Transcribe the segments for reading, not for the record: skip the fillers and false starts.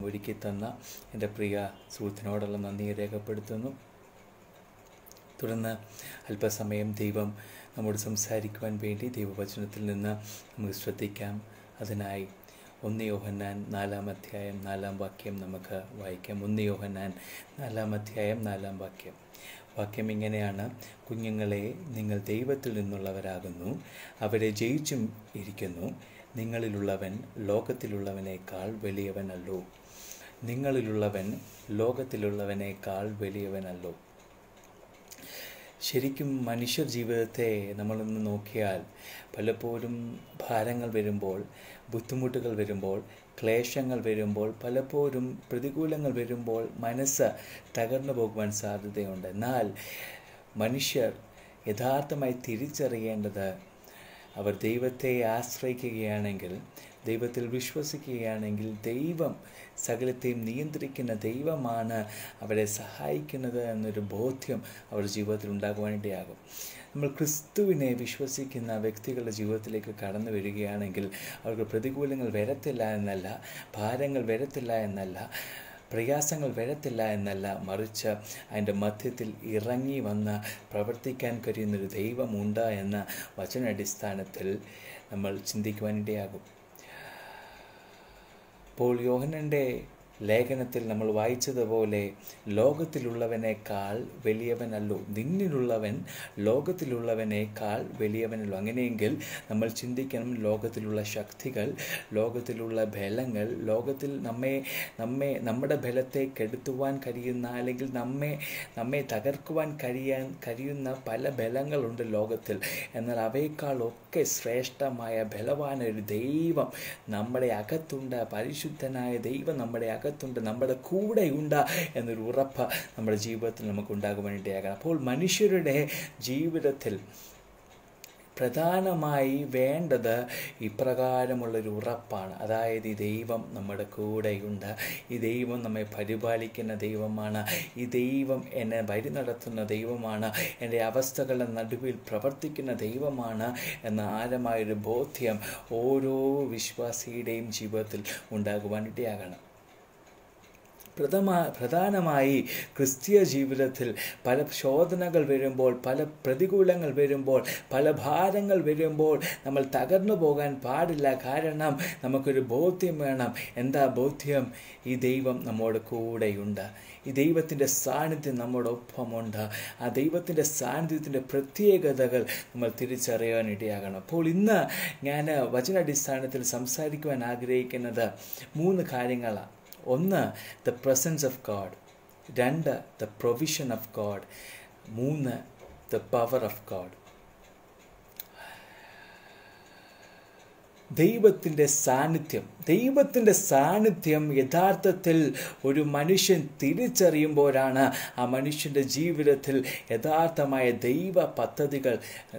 ഒരുക്കി തന്ന എൻ്റെ പ്രിയ സുഹൃത്തിനോടുള്ള നന്ദി രേഖപ്പെടുത്തുന്നു. തുടർന്ന് അല്പസമയം ദൈവം നമ്മോട് സംസാരിക്കുവാൻ വേണ്ടി ദൈവവചനത്തിൽ നിന്ന് നമുക്ക് ശ്രദ്ധിക്കാം. അതിനായി 1 യോഹന്നാൻ 4-ാം അധ്യായം 4-ാം വാക്യം നമുക്ക് വായിക്കാം. 1 യോഹന്നാൻ 4-ാം അധ്യായം 4-ാം വാക്യം. വാക്യം ഇങ്ങനെയാണ്: കുഞ്ഞുങ്ങളെ, നിങ്ങൾ ദൈവത്തിൽ നിന്നുള്ളവരാകുന്നു, അവരെ ജയിച്ചും ഇരിക്കുന്നു. നിങ്ങളിലുള്ളവൻ ലോകത്തിലുള്ളവനേക്കാൾ വലിയവനല്ലോ. നിങ്ങളിലുള്ളവൻ ലോകത്തിലുള്ളവനേക്കാൾ വലിയവനല്ലോ. ശരിക്കും മനുഷ്യ ജീവിതത്തെ നമ്മളൊന്ന് നോക്കിയാൽ പലപ്പോഴും ഭാരങ്ങൾ വരുമ്പോൾ, ബുദ്ധിമുട്ടുകൾ വരുമ്പോൾ, ക്ലേശങ്ങൾ വരുമ്പോൾ, പലപ്പോഴും പ്രതികൂലങ്ങൾ വരുമ്പോൾ മനസ്സ് തകർന്നു പോകുവാൻ സാധ്യതയുണ്ട്. എന്നാൽ മനുഷ്യർ യഥാർത്ഥമായി തിരിച്ചറിയേണ്ടത്, അവർ ദൈവത്തെ ആശ്രയിക്കുകയാണെങ്കിൽ, ദൈവത്തിൽ വിശ്വസിക്കുകയാണെങ്കിൽ, ദൈവം സകലത്തെയും നിയന്ത്രിക്കുന്ന ദൈവമാണ് അവരെ സഹായിക്കുന്നത് എന്നൊരു ബോധ്യം അവരുടെ ജീവിതത്തിൽ ഉണ്ടാകുവാനിടയാകും. നമ്മൾ ക്രിസ്തുവിനെ വിശ്വസിക്കുന്ന വ്യക്തികളുടെ ജീവിതത്തിലേക്ക് കടന്നു വരികയാണെങ്കിൽ അവർക്ക് പ്രതികൂലങ്ങൾ വരത്തില്ല എന്നല്ല, ഭാരങ്ങൾ വരത്തില്ല എന്നല്ല, പ്രയാസങ്ങൾ വരത്തില്ല എന്നല്ല, മറിച്ച് അതിൻ്റെ മധ്യത്തിൽ ഇറങ്ങി വന്ന് പ്രവർത്തിക്കാൻ കഴിയുന്നൊരു ദൈവമുണ്ട് എന്ന വചനാടിസ്ഥാനത്തിൽ നമ്മൾ ചിന്തിക്കുവാനിടയാകും. അപ്പോൾ യോഹന്നാൻ്റെ ലേഖനത്തിൽ നമ്മൾ വായിച്ചതുപോലെ ലോകത്തിലുള്ളവനേക്കാൾ വലിയവനല്ലോ, നിന്നിലുള്ളവൻ ലോകത്തിലുള്ളവനേക്കാൾ വലിയവനല്ലോ. അങ്ങനെയെങ്കിൽ നമ്മൾ ചിന്തിക്കണം, ലോകത്തിലുള്ള ശക്തികൾ, ലോകത്തിലുള്ള ബലങ്ങൾ, ലോകത്തിൽ നമ്മുടെ ബലത്തെ കെടുത്തുവാൻ കഴിയുന്ന, അല്ലെങ്കിൽ നമ്മെ തകർക്കുവാൻ കഴിയുന്ന പല ബലങ്ങളുണ്ട് ലോകത്തിൽ. എന്നാൽ അവയെക്കാളൊക്കെ ശ്രേഷ്ഠമായ ബലവാനൊരു ദൈവം നമ്മുടെ അകത്തുണ്ട്. പരിശുദ്ധനായ ദൈവം നമ്മുടെ അകത്തുണ്ട്, നമ്മുടെ കൂടെയുണ്ട് എന്നൊരു ഉറപ്പ് നമ്മുടെ ജീവിതത്തിൽ നമുക്ക് ഉണ്ടാകുവാനിടയാകണം. അപ്പോൾ മനുഷ്യരുടെ ജീവിതത്തിൽ പ്രധാനമായി വേണ്ടത് ഇപ്രകാരമുള്ളൊരു ഉറപ്പാണ്. അതായത്, ഈ ദൈവം നമ്മുടെ കൂടെയുണ്ട്, ഈ ദൈവം നമ്മെ പരിപാലിക്കുന്ന ദൈവമാണ്, ഈ ദൈവം എന്നെ വഴി നടത്തുന്ന ദൈവമാണ്, എൻ്റെ അവസ്ഥകളുടെ നടുവിൽ പ്രവർത്തിക്കുന്ന ദൈവമാണ് എന്ന ആഴമായൊരു ബോധ്യം ഓരോ വിശ്വാസിയുടെയും ജീവിതത്തിൽ ഉണ്ടാകുവാനിടയാകണം. പ്രധാനമായി ക്രിസ്തീയ ജീവിതത്തിൽ പല ശോധനകൾ വരുമ്പോൾ, പല പ്രതികൂലങ്ങൾ വരുമ്പോൾ, പല ഭാരങ്ങൾ വരുമ്പോൾ നമ്മൾ തകർന്നു പോകാൻ പാടില്ല. കാരണം നമുക്കൊരു ബോധ്യം വേണം. എന്താ ബോധ്യം? ഈ ദൈവം നമ്മോട് കൂടെയുണ്ട്, ഈ ദൈവത്തിൻ്റെ സാന്നിധ്യം നമ്മോടൊപ്പമുണ്ട്. ആ ദൈവത്തിൻ്റെ സാന്നിധ്യത്തിൻ്റെ പ്രത്യേകതകൾ നമ്മൾ തിരിച്ചറിയാനിടയാകണം. അപ്പോൾ ഇന്ന് ഞാൻ വചനാടിസ്ഥാനത്തിൽ സംസാരിക്കുവാൻ ആഗ്രഹിക്കുന്നത് 3 കാര്യങ്ങളാണ്. 1, the presence of God. 2, the provision of God. 3, the power of God. ദൈവത്തിൻ്റെ സാന്നിധ്യം യഥാർത്ഥത്തിൽ ഒരു മനുഷ്യൻ തിരിച്ചറിയുമ്പോഴാണ് ആ മനുഷ്യൻ്റെ ജീവിതത്തിൽ യഥാർത്ഥമായ ദൈവ പദ്ധതികൾ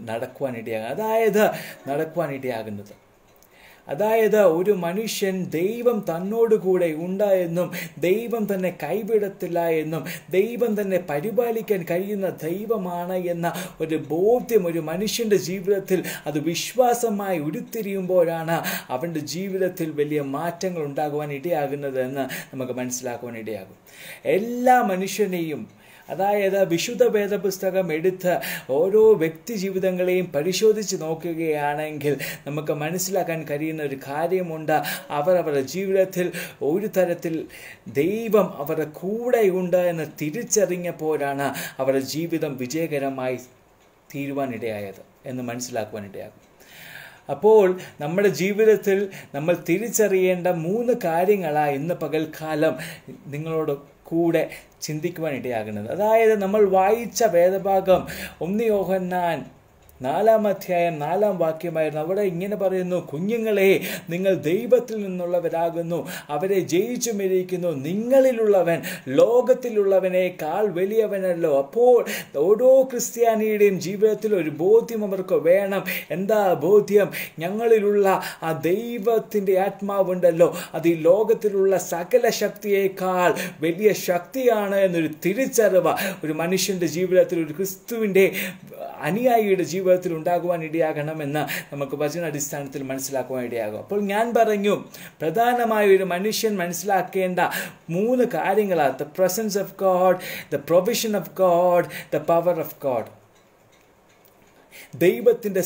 നടക്കുവാനിടയാകുന്നത്. അതായത്, ഒരു മനുഷ്യൻ ദൈവം തന്നോടുകൂടെ ഉണ്ട് എന്നും, ദൈവം തന്നെ കൈവിടത്തില്ല എന്നും, ദൈവം തന്നെ പരിപാലിക്കാൻ കഴിയുന്ന ദൈവമാണ് എന്ന ഒരു ബോധ്യം ഒരു മനുഷ്യൻ്റെ ജീവിതത്തിൽ അത് വിശ്വാസമായി ഉരുത്തിരിയുമ്പോഴാണ് അവൻ്റെ ജീവിതത്തിൽ വലിയ മാറ്റങ്ങൾ ഉണ്ടാകുവാൻ ഇടയാകുന്നത് എന്ന് നമുക്ക് മനസ്സിലാക്കുവാൻ ഇടയാകും. എല്ലാ മനുഷ്യനെയും, അതായത് വിശുദ്ധ വേദപുസ്തകം എടുത്ത് ഓരോ വ്യക്തി ജീവിതങ്ങളെയും പരിശോധിച്ച് നോക്കുകയാണെങ്കിൽ നമുക്ക് മനസ്സിലാക്കാൻ കഴിയുന്ന ഒരു കാര്യമുണ്ട്. അവരുടെ ജീവിതത്തിൽ ഒരു തരത്തിൽ ദൈവം അവരുടെ കൂടെയുണ്ട് എന്ന് തിരിച്ചറിഞ്ഞപ്പോഴാണ് അവരുടെ ജീവിതം വിജയകരമായി തീരുവാനിടയായത് എന്ന് മനസ്സിലാക്കുവാനിടയാകും. അപ്പോൾ നമ്മുടെ ജീവിതത്തിൽ നമ്മൾ തിരിച്ചറിയേണ്ട 3 കാര്യങ്ങളാണ് ഇന്ന് പകൽക്കാലം നിങ്ങളോട് കൂടെ ചിന്തിക്കുവാനിടയാകുന്നത്. അതായത്, നമ്മൾ വായിച്ച വേദഭാഗം 1 യോഹന്നാൻ 4-ാം അധ്യായം 4-ാം വാക്യമായിരുന്നു. അവിടെ ഇങ്ങനെ പറയുന്നു: കുഞ്ഞുങ്ങളെ, നിങ്ങൾ ദൈവത്തിൽ നിന്നുള്ളവരാകുന്നു, അവരെ ജയിച്ചുമിരിക്കുന്നു. നിങ്ങളിലുള്ളവൻ ലോകത്തിലുള്ളവനേക്കാൾ വലിയവനല്ലോ. അപ്പോൾ ഓരോ ക്രിസ്ത്യാനിയുടെയും ജീവിതത്തിൽ ഒരു ബോധ്യം അവർക്ക് വേണം. എന്താ ബോധ്യം? ഞങ്ങളിലുള്ള ആ ദൈവത്തിൻ്റെ ആത്മാവുണ്ടല്ലോ, അത് ഈ ലോകത്തിലുള്ള സകല ശക്തിയേക്കാൾ വലിയ ശക്തിയാണ് എന്നൊരു തിരിച്ചറിവ് ഒരു മനുഷ്യൻ്റെ ജീവിതത്തിൽ, ഒരു ക്രിസ്തുവിൻ്റെ അനുയായിയുടെ ജീവിതത്തിൽ ജീവിതത്തിൽ ഉണ്ടാകുവാൻ ഇടയാകണമെന്ന് നമുക്ക് വചനാടിസ്ഥാനത്തിൽ മനസ്സിലാക്കുവാൻ ഇടയാകും. അപ്പോൾ ഞാൻ പറഞ്ഞു, പ്രധാനമായ ഒരു മനുഷ്യൻ മനസ്സിലാക്കേണ്ട 3 കാര്യങ്ങളാണ്: the presence of God, the provision of God, the power of God. ദൈവത്തിൻ്റെ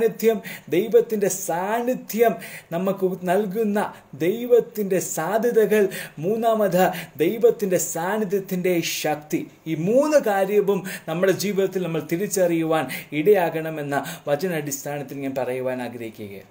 സാന്നിധ്യം നമുക്ക് നൽകുന്ന ദൈവത്തിൻ്റെ സാധ്യതകൾ, മൂന്നാമത് ദൈവത്തിൻ്റെ സാന്നിധ്യത്തിൻ്റെ ശക്തി. ഈ 3 കാര്യവും നമ്മുടെ ജീവിതത്തിൽ നമ്മൾ തിരിച്ചറിയുവാൻ ഇടയാകണമെന്ന വചനാടിസ്ഥാനത്തിൽ ഞാൻ പറയുവാൻ ആഗ്രഹിക്കുകയാണ്.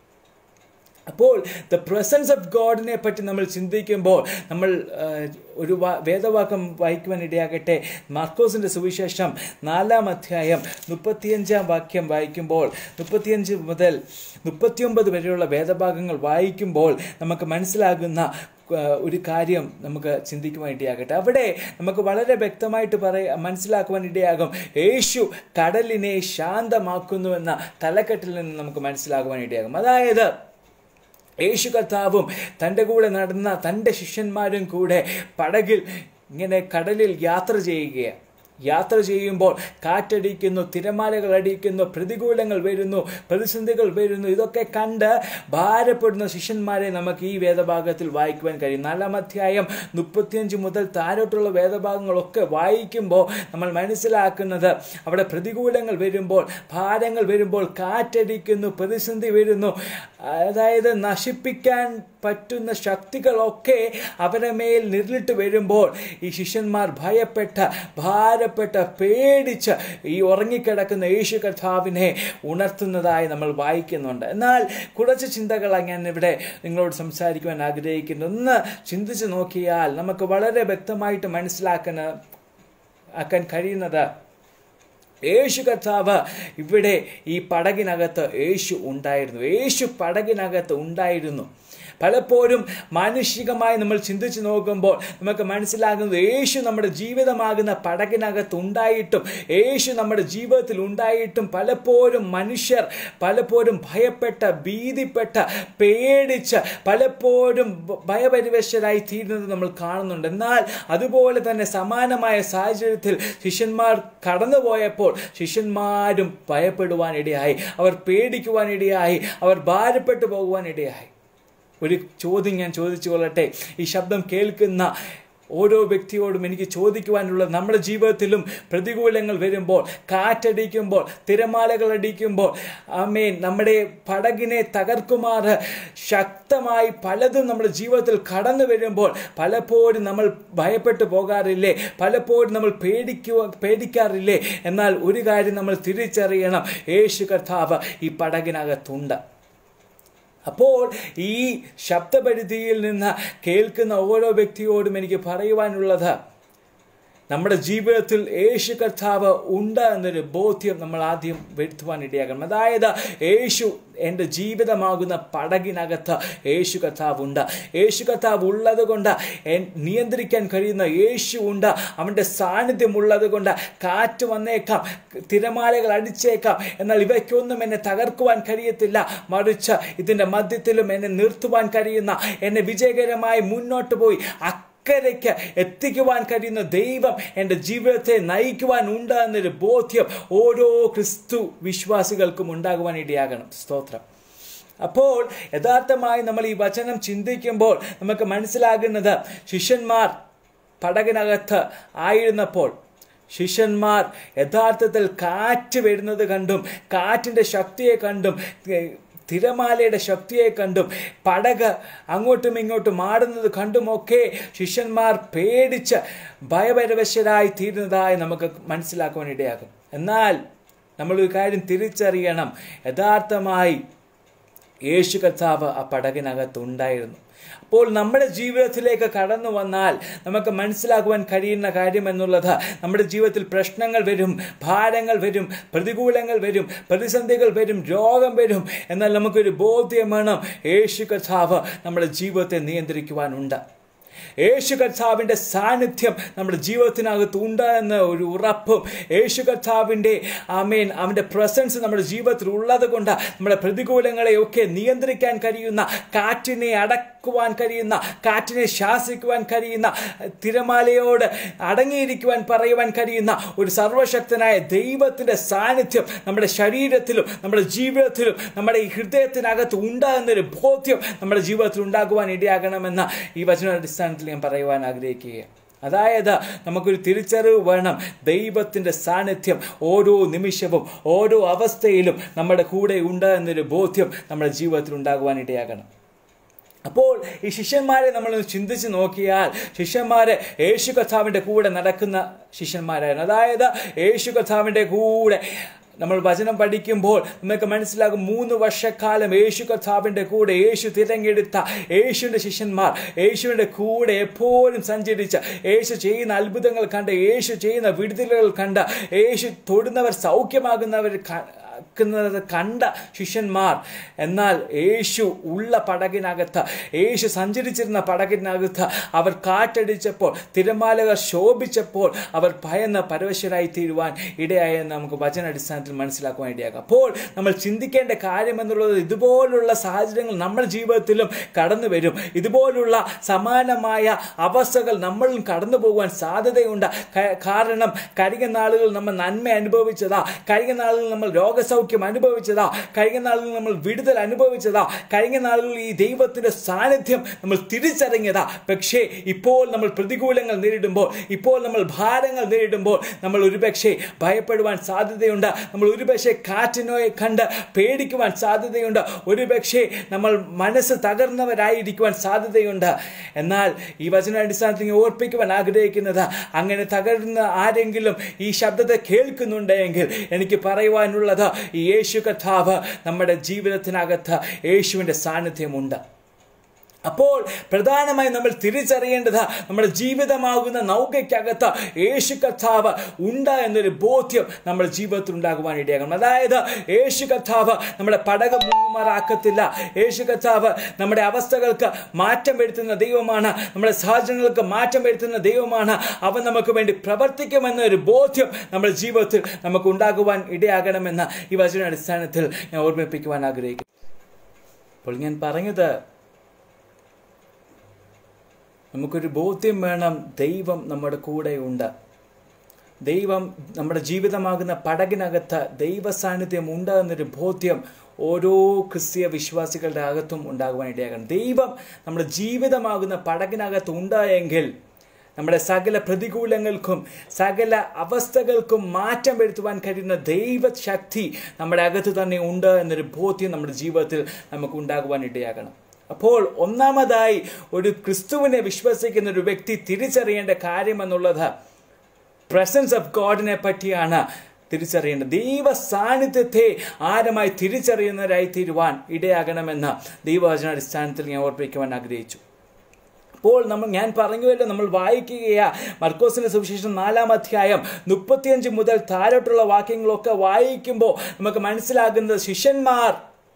അപ്പോൾ ദ പ്രസൻസ് ഓഫ് ഗോഡിനെ പറ്റി നമ്മൾ ചിന്തിക്കുമ്പോൾ നമ്മൾ ഒരു വേദവാക്യം വായിക്കുവാൻ ഇടയാകട്ടെ. മാർക്കോസിൻ്റെ സുവിശേഷം 4-ാം അധ്യായം 35-ാം വാക്യം വായിക്കുമ്പോൾ 35 മുതൽ 39 വരെയുള്ള വേദഭാഗങ്ങൾ വായിക്കുമ്പോൾ നമുക്ക് മനസ്സിലാകുന്ന ഒരു കാര്യം നമുക്ക് ചിന്തിക്കുവാൻ ഇടയാകട്ടെ. അവിടെ നമുക്ക് വളരെ വ്യക്തമായിട്ട് മനസ്സിലാക്കുവാൻ ഇടയാകും, യേശു കടലിനെ ശാന്തമാക്കുന്നുവെന്ന തലക്കെട്ടിൽ നിന്ന് നമുക്ക് മനസ്സിലാക്കുവാൻ ഇടയാകും. അതായത് യേശു കർത്താവും തൻ്റെ കൂടെ നടന്ന തൻ്റെ ശിഷ്യന്മാരും കൂടെ പടകിൽ ഇങ്ങനെ കടലിൽ യാത്ര ചെയ്യുമ്പോൾ കാറ്റടിക്കുന്നു, തിരമാലകൾ അടിക്കുന്നു, പ്രതികൂലങ്ങൾ വരുന്നു, പ്രതിസന്ധികൾ വരുന്നു. ഇതൊക്കെ കണ്ട് ഭാരപ്പെടുന്ന ശിഷ്യന്മാരെ നമുക്ക് ഈ വേദഭാഗത്തിൽ വായിക്കുവാൻ കഴിയും. 4-ാം അധ്യായം 35 മുതൽ താഴോട്ടുള്ള വേദഭാഗങ്ങളൊക്കെ വായിക്കുമ്പോൾ നമ്മൾ മനസ്സിലാക്കുന്നത്, അവിടെ പ്രതികൂലങ്ങൾ വരുമ്പോൾ, ഭാരങ്ങൾ വരുമ്പോൾ, കാറ്റടിക്കുന്നു, പ്രതിസന്ധി വരുന്നു, അതായത് നശിപ്പിക്കാൻ പറ്റുന്ന ശക്തികളൊക്കെ അവരുടെ മേൽ നിഴലിട്ട് വരുമ്പോൾ ഈ ശിഷ്യന്മാർ ഭാരപ്പെട്ട് പേടിച്ച് ഈ ഉറങ്ങിക്കിടക്കുന്ന യേശു കർത്താവിനെ ഉണർത്തുന്നതായി നമ്മൾ വായിക്കുന്നുണ്ട്. എന്നാൽ കുറച്ച് ചിന്തകളാണ് ഞാൻ ഇവിടെ നിങ്ങളോട് സംസാരിക്കുവാൻ ആഗ്രഹിക്കുന്നത്. ഒന്ന് ചിന്തിച്ച് നോക്കിയാൽ നമുക്ക് വളരെ വ്യക്തമായിട്ട് മനസ്സിലാക്കാൻ കഴിയുന്നത്, യേശു കർത്താവ് ഇവിടെ ഈ പടകിനകത്ത് യേശു പടകിനകത്ത് ഉണ്ടായിരുന്നു. പലപ്പോഴും മാനുഷികമായി നമ്മൾ ചിന്തിച്ച് നോക്കുമ്പോൾ നമുക്ക് മനസ്സിലാകുന്നത്, യേശു നമ്മുടെ ജീവിതമാകുന്ന പടകിനകത്ത് ഉണ്ടായിട്ടും, യേശു നമ്മുടെ ജീവിതത്തിൽ ഉണ്ടായിട്ടും പലപ്പോഴും മനുഷ്യർ ഭയപ്പെട്ട, ഭീതിപ്പെട്ട, പേടിച്ച് പലപ്പോഴും ഭയപരിവശരായി തീരുന്നത് നമ്മൾ കാണുന്നുണ്ട്. എന്നാൽ അതുപോലെ തന്നെ സമാനമായ സാഹചര്യത്തിൽ ശിഷ്യന്മാർ കടന്നുപോയപ്പോൾ ശിഷ്യന്മാരും ഭയപ്പെടുവാനിടയായി, അവർ പേടിക്കുവാനിടയായി, അവർ ഭാരപ്പെട്ടു പോകുവാനിടയായി. ഒരു ചോദ്യം ഞാൻ ചോദിച്ചു കൊള്ളട്ടെ. ഈ ശബ്ദം കേൾക്കുന്ന ഓരോ വ്യക്തിയോടും എനിക്ക് ചോദിക്കുവാനുള്ളത്, നമ്മുടെ ജീവിതത്തിലും പ്രതികൂലങ്ങൾ വരുമ്പോൾ, കാറ്റടിക്കുമ്പോൾ, തിരമാലകൾ അടിക്കുമ്പോൾ, നമ്മുടെ പടകിനെ തകർക്കുമാറ് ശക്തമായി പലതും നമ്മുടെ ജീവിതത്തിൽ കടന്നു വരുമ്പോൾ പലപ്പോഴും നമ്മൾ ഭയപ്പെട്ടു പോകാറില്ലേ? പലപ്പോഴും നമ്മൾ പേടിക്കാറില്ലേ? എന്നാൽ ഒരു കാര്യം നമ്മൾ തിരിച്ചറിയണം, യേശു കർത്താവ് ഈ പടകിനകത്തുണ്ട്. അപ്പോൾ ഈ ശബ്ദപരിധിയിൽ നിന്ന് കേൾക്കുന്ന ഓരോ വ്യക്തിയോടും എനിക്ക് പറയുവാനുള്ളത്, നമ്മുടെ ജീവിതത്തിൽ യേശു കർത്താവ് ഉണ്ട് എന്നൊരു ബോധ്യം നമ്മൾ ആദ്യം വരുത്തുവാൻ ഇടയാകണം. അതായത് യേശു എൻ്റെ ജീവിതമാകുന്ന പടകിനകത്ത് യേശു കർത്താവ് ഉണ്ട്. യേശു കർത്താവ് ഉള്ളത് കൊണ്ട് നിയന്ത്രിക്കാൻ കഴിയുന്ന യേശു ഉണ്ട്. അവൻ്റെ സാന്നിധ്യം ഉള്ളത് കൊണ്ട് കാറ്റ് വന്നേക്കാം, തിരമാലകൾ അടിച്ചേക്കാം, എന്നാൽ ഇവയ്ക്കൊന്നും എന്നെ തകർക്കുവാൻ കഴിയത്തില്ല. മറിച്ച് ഇതിൻ്റെ മധ്യത്തിലും എന്നെ നിർത്തുവാൻ കഴിയുന്ന, എന്നെ വിജയകരമായി മുന്നോട്ട് പോയി അക്കരയ്ക്ക് എത്തിക്കുവാൻ കഴിയുന്ന ദൈവം എൻ്റെ ജീവിതത്തെ നയിക്കുവാൻ ഉണ്ട് എന്നൊരു ബോധ്യം ഓരോ ക്രിസ്തു വിശ്വാസികൾക്കും ഉണ്ടാകുവാൻ ഇടയാകണം. സ്തോത്രം. അപ്പോൾ യഥാർത്ഥമായി നമ്മൾ ഈ വചനം ചിന്തിക്കുമ്പോൾ നമുക്ക് മനസ്സിലാകുന്നത്, ശിഷ്യന്മാർ പടകിനകത്ത് ആയിരുന്നപ്പോൾ ശിഷ്യന്മാർ യഥാർത്ഥത്തിൽ കാറ്റ് വരുന്നത് കണ്ടും, കാറ്റിൻ്റെ ശക്തിയെ കണ്ടും, തിരമാലയുടെ ശക്തിയെ കണ്ടും, പടക് അങ്ങോട്ടും ഇങ്ങോട്ടും ആടുന്നത് കണ്ടുമൊക്കെ ശിഷ്യന്മാർ പേടിച്ച് ഭയപരവശരായി തീരുന്നതായി നമുക്ക് മനസ്സിലാക്കുവാൻ ഇടയാകും. എന്നാൽ നമ്മളൊരു കാര്യം തിരിച്ചറിയണം, യഥാർത്ഥമായി യേശു കർത്താവ് ആ പടകിനകത്തുണ്ടായിരുന്നു. അപ്പോൾ നമ്മുടെ ജീവിതത്തിലേക്ക് കടന്നു വന്നാൽ നമുക്ക് മനസ്സിലാക്കുവാൻ കഴിയുന്ന കാര്യം എന്നുള്ളത്, നമ്മുടെ ജീവിതത്തിൽ പ്രശ്നങ്ങൾ വരും, ഭാരങ്ങൾ വരും, പ്രതികൂലങ്ങൾ വരും, പ്രതിസന്ധികൾ വരും, രോഗം വരും. എന്നാൽ നമുക്കൊരു ബോധ്യം വേണം, യേശു കർത്താവ് നമ്മുടെ ജീവിതത്തെ നിയന്ത്രിക്കുവാനുണ്ട്. യേശു കർത്താവിൻ്റെ സാന്നിധ്യം നമ്മുടെ ജീവിതത്തിനകത്ത് ഉണ്ട് എന്ന ഒരു ഉറപ്പും, യേശു കർത്താവിൻ്റെ അവൻ്റെ പ്രസൻസ് നമ്മുടെ ജീവിതത്തിൽ ഉള്ളത് കൊണ്ട് നമ്മുടെ പ്രതികൂലങ്ങളെയൊക്കെ നിയന്ത്രിക്കാൻ കഴിയുന്ന, കാറ്റിനെ അടക്കുവാൻ കഴിയുന്ന, കാറ്റിനെ ശാസിക്കുവാൻ കഴിയുന്ന, തിരമാലയോട് അടങ്ങിയിരിക്കുവാൻ പറയുവാൻ കഴിയുന്ന ഒരു സർവശക്തനായ ദൈവത്തിന്റെ സാന്നിധ്യം നമ്മുടെ ശരീരത്തിലും നമ്മുടെ ജീവിതത്തിലും നമ്മുടെ ഹൃദയത്തിനകത്ത് ഉണ്ടാകുന്നൊരു ബോധ്യം നമ്മുടെ ജീവിതത്തിൽ ഉണ്ടാകുവാൻ ഇടയാകണമെന്ന ഈ വചനാടിസ്ഥാനത്തിൽ ഞാൻ പറയുവാൻ ആഗ്രഹിക്കുകയാണ്. അതായത് നമുക്കൊരു തിരിച്ചറിവ് വേണം. ദൈവത്തിൻ്റെ സാന്നിധ്യം ഓരോ നിമിഷവും ഓരോ അവസ്ഥയിലും നമ്മുടെ കൂടെ ഉണ്ട് എന്നൊരു ബോധ്യം നമ്മുടെ ജീവിതത്തിൽ ഉണ്ടാകുവാൻ ഇടയാകണം. അപ്പോൾ ഈ ശിഷ്യന്മാരെ നമ്മളൊന്ന് ചിന്തിച്ച് നോക്കിയാൽ, ശിഷ്യന്മാര് യേശു കർത്താവിൻ്റെ കൂടെ നടക്കുന്ന ശിഷ്യന്മാരായിരുന്നു. അതായത് യേശു കർത്താവിൻ്റെ കൂടെ നമ്മൾ വചനം പഠിക്കുമ്പോൾ നമുക്ക് മനസ്സിലാകും, 3 വർഷക്കാലം യേശു കർത്താവിൻ്റെ കൂടെ യേശു തിരഞ്ഞെടുത്ത യേശുവിൻ്റെ ശിഷ്യന്മാർ േശുവിൻ്റെ കൂടെ എപ്പോഴും സഞ്ചരിച്ച, യേശു ചെയ്യുന്ന അത്ഭുതങ്ങൾ കണ്ട്, യേശു ചെയ്യുന്ന വിടുതലുകൾ കണ്ട്, യേശു തൊടുന്നവർ സൗഖ്യമാകുന്നവർ കണ്ട ശിഷ്യന്മാർ. എന്നാൽ യേശു ഉള്ള പടകിനകത്ത്, യേശു സഞ്ചരിച്ചിരുന്ന പടകിനകത്ത് അവർ കാറ്റടിച്ചപ്പോൾ, തിരമാലകൾ ശോഭിച്ചപ്പോൾ അവർ ഭയന്ന് പരവശരായി തീരുവാൻ ഇടയായെന്ന് നമുക്ക് വചനാടിസ്ഥാനത്തിൽ മനസ്സിലാക്കുവാൻ ഇടയാക്കാം. അപ്പോൾ നമ്മൾ ചിന്തിക്കേണ്ട കാര്യം എന്നുള്ളത്, ഇതുപോലുള്ള സാഹചര്യങ്ങൾ നമ്മുടെ ജീവിതത്തിലും കടന്നു വരും. ഇതുപോലുള്ള സമാനമായ അവസ്ഥകൾ നമ്മളും കടന്നു പോകുവാൻ സാധ്യതയുണ്ട്. കാരണം കഴിഞ്ഞ നാളുകൾ നമ്മൾ നന്മ അനുഭവിച്ചതാ, കഴിഞ്ഞ നാളുകൾ നമ്മൾ രോഗസൗഖ്യം അനുഭവിച്ചതാ, കഴിഞ്ഞ നാളുകളിൽ നമ്മൾ വിടുതൽ അനുഭവിച്ചതാ, കഴിഞ്ഞ നാളുകളിൽ ഈ ദൈവത്തിന്റെ സാന്നിധ്യം നമ്മൾ തിരിച്ചറിഞ്ഞതാ. പക്ഷേ ഇപ്പോൾ നമ്മൾ പ്രതികൂലങ്ങൾ നേരിടുമ്പോൾ, ഇപ്പോൾ നമ്മൾ ഭാരങ്ങൾ നേരിടുമ്പോൾ നമ്മൾ ഒരുപക്ഷെ ഭയപ്പെടുവാൻ സാധ്യതയുണ്ട്. നമ്മൾ ഒരുപക്ഷെ കാറ്റിനെ കണ്ട് പേടിക്കുവാൻ സാധ്യതയുണ്ട്. ഒരുപക്ഷെ നമ്മൾ മനസ്സ് തകർന്നവരായിരിക്കുവാൻ സാധ്യതയുണ്ട്. എന്നാൽ ഈ വചനാടിസ്ഥാനത്തിൽ ഓർപ്പിക്കുവാൻ ആഗ്രഹിക്കുന്നത്, അങ്ങനെ തകർന്ന ആരെങ്കിലും ഈ ശബ്ദത്തെ കേൾക്കുന്നുണ്ടെങ്കിൽ എനിക്ക് പറയുവാനുള്ളത്, ഈ യേശു കർത്താവ് നമ്മുടെ ജീവിതത്തിനകത്ത് യേശുവിൻ്റെ സാന്നിധ്യമുണ്ട്. അപ്പോൾ പ്രധാനമായും നമ്മൾ തിരിച്ചറിയേണ്ടത്, നമ്മുടെ ജീവിതമാകുന്ന നൗകയ്ക്കകത്ത് യേശു കർത്താവ് ഉണ്ട് എന്നൊരു ബോധ്യം നമ്മുടെ ജീവിതത്തിൽ ഉണ്ടാകുവാൻ ഇടയാകണം. അതായത് യേശു കർത്താവ് നമ്മുടെ പടക മുങ്ങുമാറാക്കത്തില്ല. യേശു കർത്താവ് നമ്മുടെ അവസ്ഥകൾക്ക് മാറ്റം വരുത്തുന്ന ദൈവമാണ്, നമ്മുടെ സാഹചര്യങ്ങൾക്ക് മാറ്റം വരുത്തുന്ന ദൈവമാണ്. അവൻ നമുക്ക് വേണ്ടി പ്രവർത്തിക്കുമെന്നൊരു ബോധ്യം നമ്മുടെ ജീവിതത്തിൽ നമുക്ക് ഉണ്ടാകുവാൻ ഇടയാകണമെന്ന് ഈ വചനാടിസ്ഥാനത്തിൽ ഞാൻ ഓർമ്മിപ്പിക്കുവാൻ ആഗ്രഹിക്കുന്നു. അപ്പോൾ ഞാൻ പറഞ്ഞത്, നമുക്കൊരു ബോധ്യം വേണം, ദൈവം നമ്മുടെ കൂടെയുണ്ട്. ദൈവം നമ്മുടെ ജീവിതമാകുന്ന പടകിനകത്ത് ദൈവ സാന്നിധ്യം ഉണ്ട് എന്നൊരു ബോധ്യം ഓരോ ക്രിസ്തീയ വിശ്വാസികളുടെ അകത്തും ഉണ്ടാകുവാൻ ഇടയാകണം. ദൈവം നമ്മുടെ ജീവിതമാകുന്ന പടകിനകത്ത് ഉണ്ടായെങ്കിൽ നമ്മുടെ സകല പ്രതികൂലങ്ങൾക്കും സകല അവസ്ഥകൾക്കും മാറ്റം വരുത്തുവാൻ കഴിയുന്ന ദൈവശക്തി നമ്മുടെ അകത്ത് തന്നെ ഉണ്ട് എന്നൊരു ബോധ്യം നമ്മുടെ ജീവിതത്തിൽ നമുക്ക് ഉണ്ടാകുവാൻ ഇടയാകണം. അപ്പോൾ ഒന്നാമതായി ഒരു ക്രിസ്തുവിനെ വിശ്വസിക്കുന്ന ഒരു വ്യക്തി തിരിച്ചറിയേണ്ട കാര്യം എന്നുള്ളത്, പ്രസൻസ് ഓഫ് ഗോഡിനെ പറ്റിയാണ് തിരിച്ചറിയേണ്ടത്. ദൈവ സാന്നിധ്യത്തെ ആഴമായി തിരിച്ചറിയുന്നവരായി തീരുവാൻ ഇടയാകണമെന്ന് ദൈവവചനാടിസ്ഥാനത്തിൽ ഞാൻ ഓർപ്പിക്കുവാൻ ആഗ്രഹിച്ചു. അപ്പോൾ ഞാൻ പറഞ്ഞുവല്ലോ, നമ്മൾ വായിക്കുകയാ മർക്കോസിന്റെ സുവിശേഷം 4-ാം അധ്യായം 35 മുതൽ താഴോട്ടുള്ള വാക്യങ്ങളൊക്കെ വായിക്കുമ്പോൾ നമുക്ക് മനസ്സിലാകുന്നത്, ശിഷ്യന്മാർ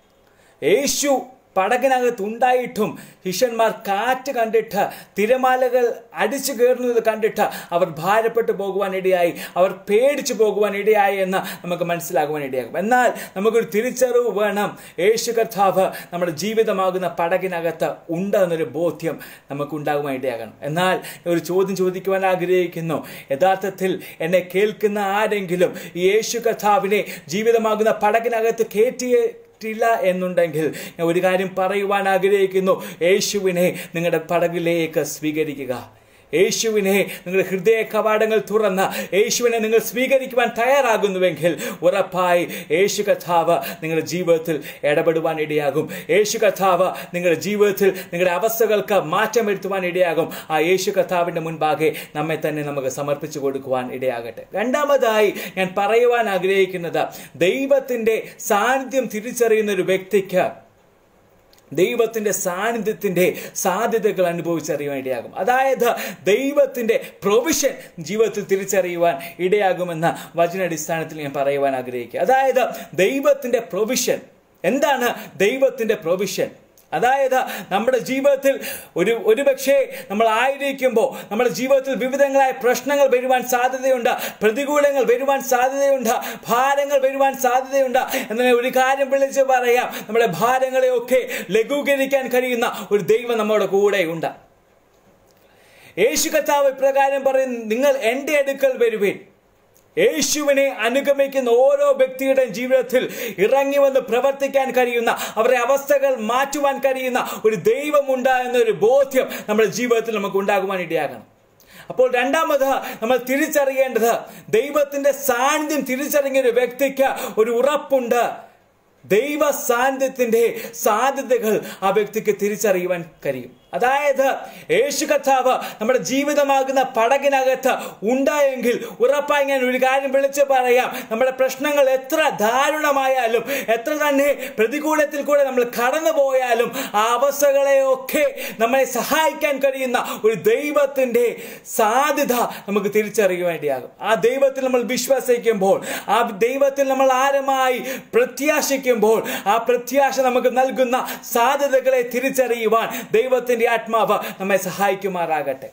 യേശു പടകിനകത്ത് ഉണ്ടായിട്ടും ശിഷ്യന്മാർ കാറ്റ് കണ്ടിട്ട്, തിരമാലകൾ അടിച്ചു കയറുന്നത് കണ്ടിട്ട് അവർ ഭാരപ്പെട്ടു പോകുവാൻ ഇടയായി, അവർ പേടിച്ചു പോകുവാൻ ഇടയായി എന്ന് നമുക്ക് മനസ്സിലാകുവാൻ ഇടയാകും. എന്നാൽ നമുക്കൊരു തിരിച്ചറിവ് വേണം, യേശു കർത്താവ് നമ്മുടെ ജീവിതമാകുന്ന പടകിനകത്ത് ഉണ്ട് എന്നൊരു ബോധ്യം നമുക്ക് ഉണ്ടാകുവാൻ ഇടയാകണം. എന്നാൽ ഒരു ചോദ്യം ചോദിക്കുവാൻ ആഗ്രഹിക്കുന്നു, യഥാർത്ഥത്തിൽ എന്നെ കേൾക്കുന്ന ആരെങ്കിലും ഈ യേശു കർത്താവിനെ ജീവിതമാകുന്ന പടകിനകത്ത് ില്ല എന്നുണ്ടെങ്കിൽ ഞാൻ ഒരു കാര്യം പറയുവാൻ ആഗ്രഹിക്കുന്നു, യേശുവിനെ നിങ്ങളുടെ പടകിലേക്ക് സ്വീകരിക്കുക. യേശുവിനെ നിങ്ങളുടെ ഹൃദയ കവാടങ്ങൾ തുറന്ന് യേശുവിനെ നിങ്ങൾ സ്വീകരിക്കുവാൻ തയ്യാറാകുന്നുവെങ്കിൽ ഉറപ്പായി യേശു കർത്താവ് നിങ്ങളുടെ ജീവിതത്തിൽ ഇടപെടുവാൻ ഇടയാകും. യേശു കർത്താവ് നിങ്ങളുടെ ജീവിതത്തിൽ നിങ്ങളുടെ അവസ്ഥകൾക്ക് മാറ്റം വരുത്തുവാൻ ഇടയാകും. ആ യേശു കർത്താവിൻ്റെ മുൻപാകെ നമ്മെ തന്നെ നമുക്ക് സമർപ്പിച്ചു കൊടുക്കുവാൻ ഇടയാകട്ടെ. രണ്ടാമതായി ഞാൻ പറയുവാൻ ആഗ്രഹിക്കുന്നത്, ദൈവത്തിൻ്റെ സാന്നിധ്യം തിരിച്ചറിയുന്ന ഒരു വ്യക്തിക്ക് ദൈവത്തിൻ്റെ സാന്നിധ്യത്തിൻ്റെ സാധ്യതകൾ അനുഭവിച്ചറിയുവാൻ ഇടയാകും. അതായത് ദൈവത്തിൻ്റെ പ്രൊവിഷൻ ജീവിതത്തിൽ തിരിച്ചറിയുവാൻ ഇടയാകുമെന്ന വചനാടിസ്ഥാനത്തിൽ ഞാൻ പറയുവാൻ ആഗ്രഹിക്കുക. അതായത് ദൈവത്തിൻ്റെ പ്രൊവിഷൻ എന്താണ്? ദൈവത്തിൻ്റെ പ്രൊവിഷൻ അതായത് നമ്മുടെ ജീവിതത്തിൽ ഒരുപക്ഷെ നമ്മൾ ആയിരിക്കുമ്പോൾ നമ്മുടെ ജീവിതത്തിൽ വിവിധങ്ങളായ പ്രശ്നങ്ങൾ വരുവാൻ സാധ്യതയുണ്ട്, പ്രതികൂലങ്ങൾ വരുവാൻ സാധ്യതയുണ്ട്, ഭാരങ്ങൾ വരുവാൻ സാധ്യതയുണ്ട്. എന്നാൽ ഒരു കാര്യം വിളിച്ച് പറയാം, നമ്മുടെ ഭാരങ്ങളെയൊക്കെ ലഘൂകരിക്കാൻ കഴിയുന്ന ഒരു ദൈവം നമ്മുടെ കൂടെയുണ്ട്. യേശു കർത്താവ് ഇപ്രകാരം പറയും, നിങ്ങൾ എൻ്റെ അടുക്കൽ വരുവിൻ. യേശുവിനെ അനുഗമിക്കുന്ന ഓരോ വ്യക്തിയുടെയും ജീവിതത്തിൽ ഇറങ്ങി വന്ന് പ്രവർത്തിക്കാൻ കഴിയുന്ന, അവരുടെ അവസ്ഥകൾ മാറ്റുവാൻ കഴിയുന്ന ഒരു ദൈവമുണ്ട് എന്നൊരു ബോധ്യം നമ്മുടെ ജീവിതത്തിൽ നമുക്ക് ഉണ്ടാകുവാൻ ഇടയാകണം. അപ്പോൾ രണ്ടാമത് നമ്മൾ തിരിച്ചറിയേണ്ടത്, ദൈവത്തിന്റെ സാന്നിധ്യം തിരിച്ചറിഞ്ഞ ഒരു വ്യക്തിക്ക് ഒരു ഉറപ്പുണ്ട്. ദൈവ സാന്നിധ്യത്തിന്റെ സാധ്യതകൾ ആ വ്യക്തിക്ക് തിരിച്ചറിയുവാൻ കഴിയും. അതായത് യേശു കർത്താവ് നമ്മുടെ ജീവിതമാകുന്ന പടകിനകത്ത് ഉണ്ടായെങ്കിൽ ഉറപ്പായി ഞാൻ ഒരു കാര്യം വിളിച്ച് പറയാം, നമ്മുടെ പ്രശ്നങ്ങൾ എത്ര ദാരുണമായാലും, എത്ര തന്നെ പ്രതികൂലത്തിൽ കൂടെ നമ്മൾ കടന്നു പോയാലും, ആ അവസ്ഥകളെയൊക്കെ നമ്മളെ സഹായിക്കാൻ കഴിയുന്ന ഒരു ദൈവത്തിന്റെ സാധ്യത നമുക്ക് തിരിച്ചറിയുവാനിടയാകും. ആ ദൈവത്തിൽ നമ്മൾ വിശ്വസിക്കുമ്പോൾ, ആ ദൈവത്തിൽ നമ്മൾ ആഴമായി പ്രത്യാശിക്കുമ്പോൾ, ആ പ്രത്യാശ നമുക്ക് നൽകുന്ന സാധ്യതകളെ തിരിച്ചറിയുവാൻ ദൈവത്തിന്റെ ആത്മാവ് നമ്മെ സഹായിക്കുമാറാകട്ടെ.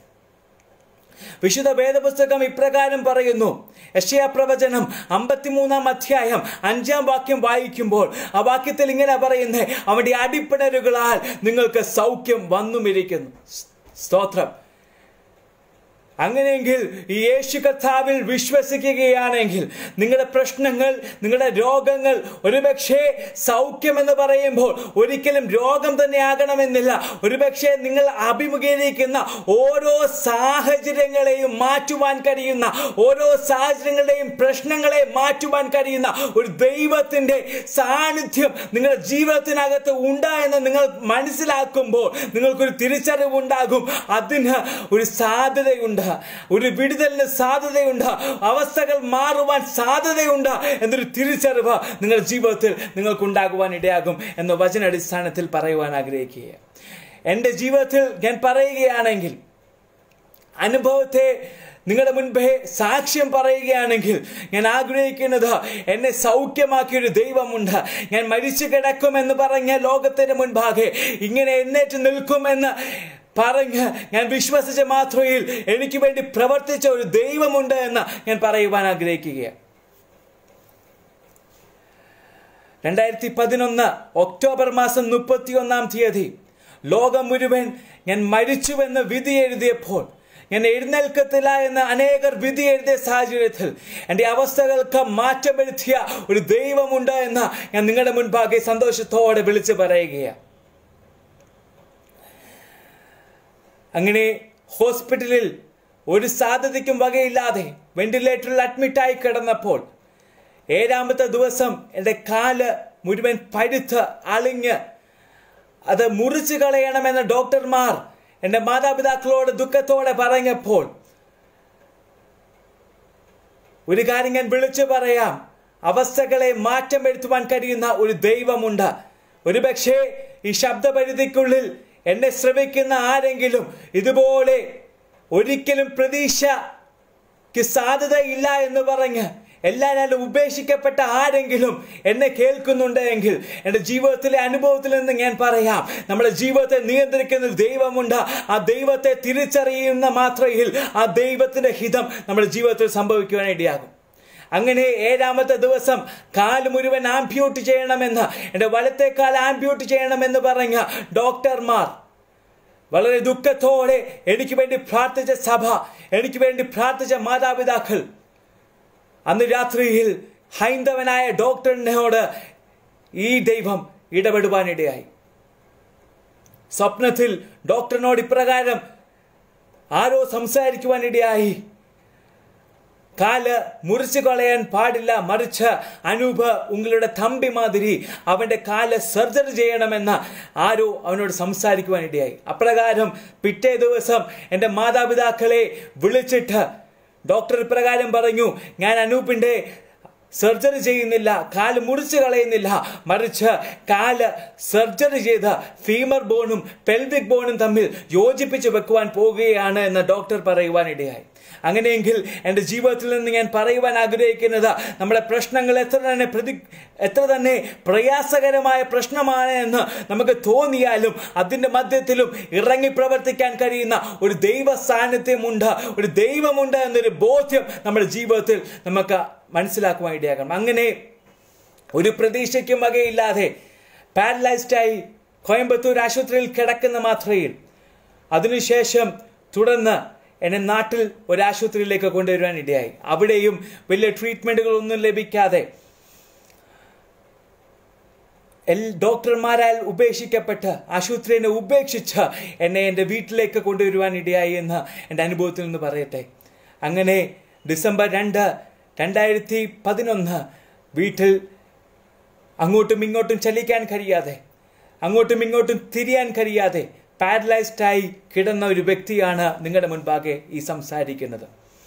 വിശുദ്ധ വേദപുസ്തകം ഇപ്രകാരം പറയുന്നു. യെശയ്യാ പ്രവചനം 53-ാം അധ്യായം 5-ാം വാക്യം വായിക്കുമ്പോൾ ആ വാക്യത്തിൽ ഇങ്ങനെ പറയുന്നത്, അവന്റെ അടിപ്പിണരുകളാൽ നിങ്ങൾക്ക് സൗഖ്യം വന്നുമിരിക്കുന്നു. സ്തോത്രം. അങ്ങനെയെങ്കിൽ ഈ യേശു കർത്താവിൽ വിശ്വസിക്കുകയാണെങ്കിൽ നിങ്ങളുടെ പ്രശ്നങ്ങൾ, നിങ്ങളുടെ രോഗങ്ങൾ, ഒരുപക്ഷെ സൗഖ്യം എന്ന് പറയുമ്പോൾ ഒരിക്കലും രോഗം തന്നെ ആകണമെന്നില്ല. ഒരുപക്ഷെ നിങ്ങൾ അഭിമുഖീകരിക്കുന്ന ഓരോ സാഹചര്യങ്ങളെയും മാറ്റുവാൻ കഴിയുന്ന, ഓരോ സാഹചര്യങ്ങളുടെയും പ്രശ്നങ്ങളെ മാറ്റുവാൻ കഴിയുന്ന ഒരു ദൈവത്തിന്റെ സാന്നിധ്യം നിങ്ങളുടെ ജീവിതത്തിനകത്ത് ഉണ്ടായെന്ന് നിങ്ങൾ മനസ്സിലാക്കുമ്പോൾ നിങ്ങൾക്കൊരു തിരിച്ചറിവുണ്ടാകും. അതിന് ഒരു സാധ്യതയുണ്ട്, ഒരു വിടുതലിന് സാധ്യതയുണ്ട്, അവസ്ഥകൾ മാറുവാൻ സാധ്യതയുണ്ട് എന്നൊരു തിരിച്ചറിവ് നിങ്ങളുടെ ജീവിതത്തിൽ നിങ്ങൾക്കുണ്ടാകുവാൻ ഇടയാകും എന്ന് വചനാടിസ്ഥാനത്തിൽ പറയുവാൻ ആഗ്രഹിക്കുക. എൻ്റെ ജീവിതത്തിൽ ഞാൻ പറയുകയാണെങ്കിൽ, അനുഭവത്തെ നിങ്ങളുടെ മുൻപേ സാക്ഷ്യം പറയുകയാണെങ്കിൽ, ഞാൻ ആഗ്രഹിക്കുന്നത് എന്നെ സൗഖ്യമാക്കിയൊരു ദൈവമുണ്ട്. ഞാൻ മരിച്ചു കിടക്കുമെന്ന് പറഞ്ഞ ലോകത്തിന്റെ മുൻപാകെ ഇങ്ങനെ എഴുന്നേറ്റ് നിൽക്കുമെന്ന് പറഞ്ഞ് ഞാൻ വിശ്വസിച്ച മാത്രയിൽ എനിക്ക് വേണ്ടി പ്രവർത്തിച്ച ഒരു ദൈവമുണ്ട് എന്ന് ഞാൻ പറയുവാൻ ആഗ്രഹിക്കുകയാണ്. 2011 ഒക്ടോബർ മാസം 31-ാം തീയതി ലോകം മുഴുവൻ ഞാൻ മരിച്ചുവെന്ന് വിധി എഴുതിയപ്പോൾ, ഞാൻ എഴുന്നേൽക്കത്തില്ല എന്ന് അനേകർ വിധി എഴുതിയ സാഹചര്യത്തിൽ എൻ്റെ അവസ്ഥകൾക്ക് മാറ്റം വരുത്തിയ ഒരു ദൈവമുണ്ട് എന്ന് ഞാൻ നിങ്ങളുടെ മുൻപാകെ സന്തോഷത്തോടെ വിളിച്ചു പറയുകയാണ്. അങ്ങനെ ഹോസ്പിറ്റലിൽ ഒരു സാധ്യതയ്ക്കും വകയില്ലാതെ വെന്റിലേറ്ററിൽ അഡ്മിറ്റായി കിടന്നപ്പോൾ 7-ാമത്തെ ദിവസം എൻ്റെ കാല് മുഴുവൻ പഴുത്ത് അളിഞ്ഞ് അത് മുറിച്ചു കളയണമെന്ന് ഡോക്ടർമാർ എൻ്റെ മാതാപിതാക്കളോട് ദുഃഖത്തോടെ പറഞ്ഞപ്പോൾ ഒരു കാര്യം ഞാൻ വിളിച്ചു പറയാം, അവസ്ഥകളെ മാറ്റം വരുത്തുവാൻ കഴിയുന്ന ഒരു ദൈവമുണ്ട്. ഒരുപക്ഷെ ഈ ശബ്ദപരിധിക്കുള്ളിൽ എന്നെ ശ്രമിക്കുന്ന ആരെങ്കിലും ഇതുപോലെ ഒരിക്കലും പ്രതീക്ഷയ്ക്ക് സാധ്യതയില്ല എന്ന് പറഞ്ഞ് എല്ലാവരും ഉപേക്ഷിക്കപ്പെട്ട ആരെങ്കിലും എന്നെ കേൾക്കുന്നുണ്ടെങ്കിൽ എൻ്റെ ജീവിതത്തിലെ അനുഭവത്തിൽ നിന്ന് ഞാൻ പറയാം, നമ്മുടെ ജീവിതത്തെ നിയന്ത്രിക്കുന്ന ദൈവമുണ്ട്. ആ ദൈവത്തെ തിരിച്ചറിയുന്ന മാത്രയിൽ ആ ദൈവത്തിന്റെ ഹിതം നമ്മുടെ ജീവിതത്തിൽ സംഭവിക്കുവാനിടയാകും. അങ്ങനെ 7-ാമത്തെ ദിവസം കാല് മുഴുവൻ ആംപ്യൂട്ട് ചെയ്യണമെന്ന്, എൻ്റെ വലത്തെ കാൽ ആംപ്യൂട്ട് ചെയ്യണമെന്ന് പറഞ്ഞ ഡോക്ടർമാർ വളരെ ദുഃഖത്തോടെ എനിക്ക് വേണ്ടി പ്രാർത്ഥിച്ച സഭ, എനിക്ക് വേണ്ടി പ്രാർത്ഥിച്ച മാതാപിതാക്കൾ, അന്ന് രാത്രിയിൽ ഹൈന്ദവനായ ഡോക്ടറിനോട് ഈ ദൈവം ഇടപെടുവാനിടയായി. സ്വപ്നത്തിൽ ഡോക്ടറിനോട് ഇപ്രകാരം ആരോ സംസാരിക്കുവാനിടയായി, കാല് മുറിച്ചു കളയാൻ പാടില്ല, മറിച്ച് അനൂപ് ഉങ്ങളുടെ തമ്പി മാതിരി അവന്റെ കാല് സർജറി ചെയ്യണമെന്ന് ആരോ അവനോട് സംസാരിക്കുവാനിടയായി. അപ്രകാരം പിറ്റേ ദിവസം എൻ്റെ മാതാപിതാക്കളെ വിളിച്ചിട്ട് ഡോക്ടർ ഇപ്രകാരം പറഞ്ഞു, ഞാൻ അനൂപിന്റെ സർജറി ചെയ്യുന്നില്ല, കാല് മുറിച്ച് കളയുന്നില്ല, മറിച്ച് കാല് സർജറി ചെയ്ത് ഫീമർ ബോണും പെൽവിക് ബോണും തമ്മിൽ യോജിപ്പിച്ച് വെക്കുവാൻ പോകുകയാണ് എന്ന് ഡോക്ടർ പറയുവാനിടയായി. അങ്ങനെയെങ്കിൽ എൻ്റെ ജീവിതത്തിൽ നിന്ന് ഞാൻ പറയുവാൻ ആഗ്രഹിക്കുന്നത്, നമ്മുടെ പ്രശ്നങ്ങൾ എത്ര തന്നെ പ്രയാസകരമായ പ്രശ്നമാണ് എന്ന് നമുക്ക് തോന്നിയാലും അതിൻ്റെ മധ്യത്തിലും ഇറങ്ങി പ്രവർത്തിക്കാൻ കഴിയുന്ന ഒരു ദൈവ സാന്നിധ്യമുണ്ട്, ഒരു ദൈവമുണ്ട് എന്നൊരു ബോധ്യം നമ്മുടെ ജീവിതത്തിൽ നമുക്ക് മനസ്സിലാക്കുവാൻ ഇടയാക്കണം. അങ്ങനെ ഒരു പ്രതീക്ഷയ്ക്കും വകയില്ലാതെ പാരലൈസ്ഡായി കോയമ്പത്തൂർ ആശുപത്രിയിൽ കിടക്കുന്ന മാത്രയിൽ അതിനുശേഷം തുടർന്ന് എന്നെ നാട്ടിൽ ഒരാശുപത്രിയിലേക്ക് കൊണ്ടുവരുവാൻ ഇടയായി. അവിടെയും വലിയ ട്രീറ്റ്മെൻറ്റുകളൊന്നും ലഭിക്കാതെ ഡോക്ടർമാരാൽ ഉപേക്ഷിക്കപ്പെട്ട് ആശുപത്രിയെ ഉപേക്ഷിച്ച് എന്നെ എൻ്റെ വീട്ടിലേക്ക് കൊണ്ടുവരുവാൻ ഇടയായി എന്ന് എൻ്റെ അനുഭവത്തിൽ നിന്ന് പറയട്ടെ. അങ്ങനെ ഡിസംബർ 2, 2011 വീട്ടിൽ അങ്ങോട്ടും ഇങ്ങോട്ടും ചലിക്കാൻ കഴിയാതെ, അങ്ങോട്ടും ഇങ്ങോട്ടും തിരിയാൻ കഴിയാതെ പാരലൈസ്ഡായി കിടന്ന ഒരു വ്യക്തിയാണ് നിങ്ങളുടെ മുൻപാകെ ഈ സംസാരിക്കുന്നത്.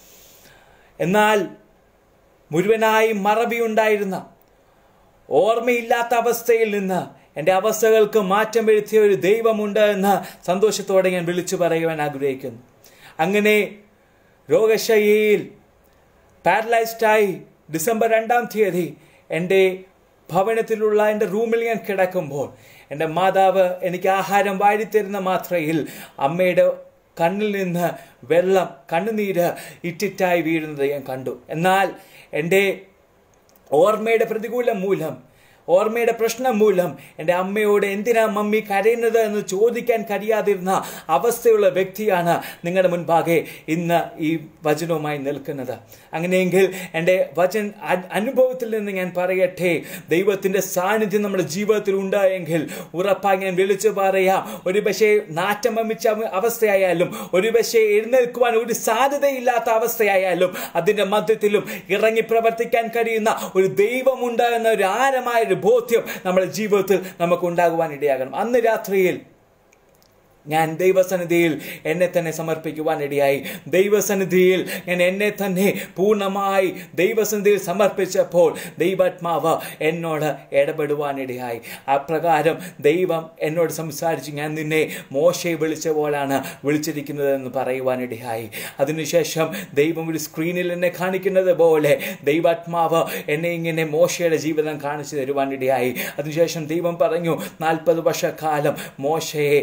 എന്നാൽ മുഴുവനായി മറവിയുണ്ടായിരുന്ന, ഓർമ്മയില്ലാത്ത അവസ്ഥയിൽ നിന്ന് എൻ്റെ അവസ്ഥകൾക്ക് മാറ്റം വരുത്തിയ ഒരു ദൈവമുണ്ട് എന്ന് സന്തോഷത്തോടെ ഞാൻ വിളിച്ചു പറയുവാൻ ആഗ്രഹിക്കുന്നു. അങ്ങനെ രോഗശയ്യയിൽ പാരലൈസ്ഡായി ഡിസംബർ 2 എൻ്റെ ഭവനത്തിലുള്ള എൻ്റെ റൂമിൽ ഞാൻ കിടക്കുമ്പോൾ എൻ്റെ മാതാവ് എനിക്ക് ആഹാരം വാരിത്തരുന്ന മാത്രയിൽ അമ്മയുടെ കണ്ണിൽ നിന്ന് വെള്ളം, കണ്ണുനീര് ഇറ്റിറ്റായി വീഴുന്നത് ഞാൻ കണ്ടു. എന്നാൽ എൻ്റെ ഓർമ്മയുടെ പ്രതികൂലം മൂലം, ഓർമ്മയുടെ പ്രശ്നം മൂലം എൻ്റെ അമ്മയോട് എന്തിനാ മമ്മി കരയുന്നത് എന്ന് ചോദിക്കാൻ കഴിയാതിരുന്ന അവസ്ഥയുള്ള വ്യക്തിയാണ് നിങ്ങളുടെ മുൻപാകെ ഇന്ന് ഈ വചനവുമായി നിൽക്കുന്നത്. അങ്ങനെയെങ്കിൽ എൻ്റെ അനുഭവത്തിൽ നിന്ന് ഞാൻ പറയട്ടെ, ദൈവത്തിൻ്റെ സാന്നിധ്യം നമ്മുടെ ജീവിതത്തിൽ ഉണ്ടായെങ്കിൽ ഉറപ്പായി ഞാൻ വിളിച്ചു പറയാം, ഒരു പക്ഷേ നാറ്റം വമിച്ച അവസ്ഥയായാലും, ഒരു പക്ഷേ എഴുന്നേൽക്കുവാൻ ഒരു സാധ്യതയില്ലാത്ത അവസ്ഥയായാലും, അതിൻ്റെ മധ്യത്തിലും ഇറങ്ങി പ്രവർത്തിക്കാൻ കഴിയുന്ന ഒരു ദൈവമുണ്ട് എന്ന ഒരു ആഴമായ ബോധ്യം നമ്മുടെ ജീവിതത്തിൽ നമുക്ക് ഉണ്ടാകുവാൻ ഇടയാകണം. അന്ന് രാത്രിയിൽ ഞാൻ ദൈവസന്നിധിയിൽ എന്നെ തന്നെ സമർപ്പിക്കുവാൻ ഇടയായി. ദൈവസന്നിധിയിൽ ഞാൻ എന്നെ തന്നെ പൂർണ്ണമായി ദൈവസന്നിധിയിൽ സമർപ്പിച്ചപ്പോൾ ദൈവാത്മാവ് എന്നോട് ഇടപെടുവാനിടയായി. അപ്രകാരം ദൈവം എന്നോട് സംസാരിച്ച്, ഞാൻ നിന്നെ മോശയെ വിളിച്ച പോലാണ് വിളിച്ചിരിക്കുന്നതെന്ന് പറയുവാനിടയായി. അതിനുശേഷം ദൈവം ഒരു സ്ക്രീനിൽ എന്നെ കാണിക്കുന്നത് പോലെ ദൈവാത്മാവ് എന്നെ ഇങ്ങനെ മോശയുടെ ജീവിതം കാണിച്ചു തരുവാനിടയായി. അതിനുശേഷം ദൈവം പറഞ്ഞു, 40 വർഷക്കാലം മോശയെ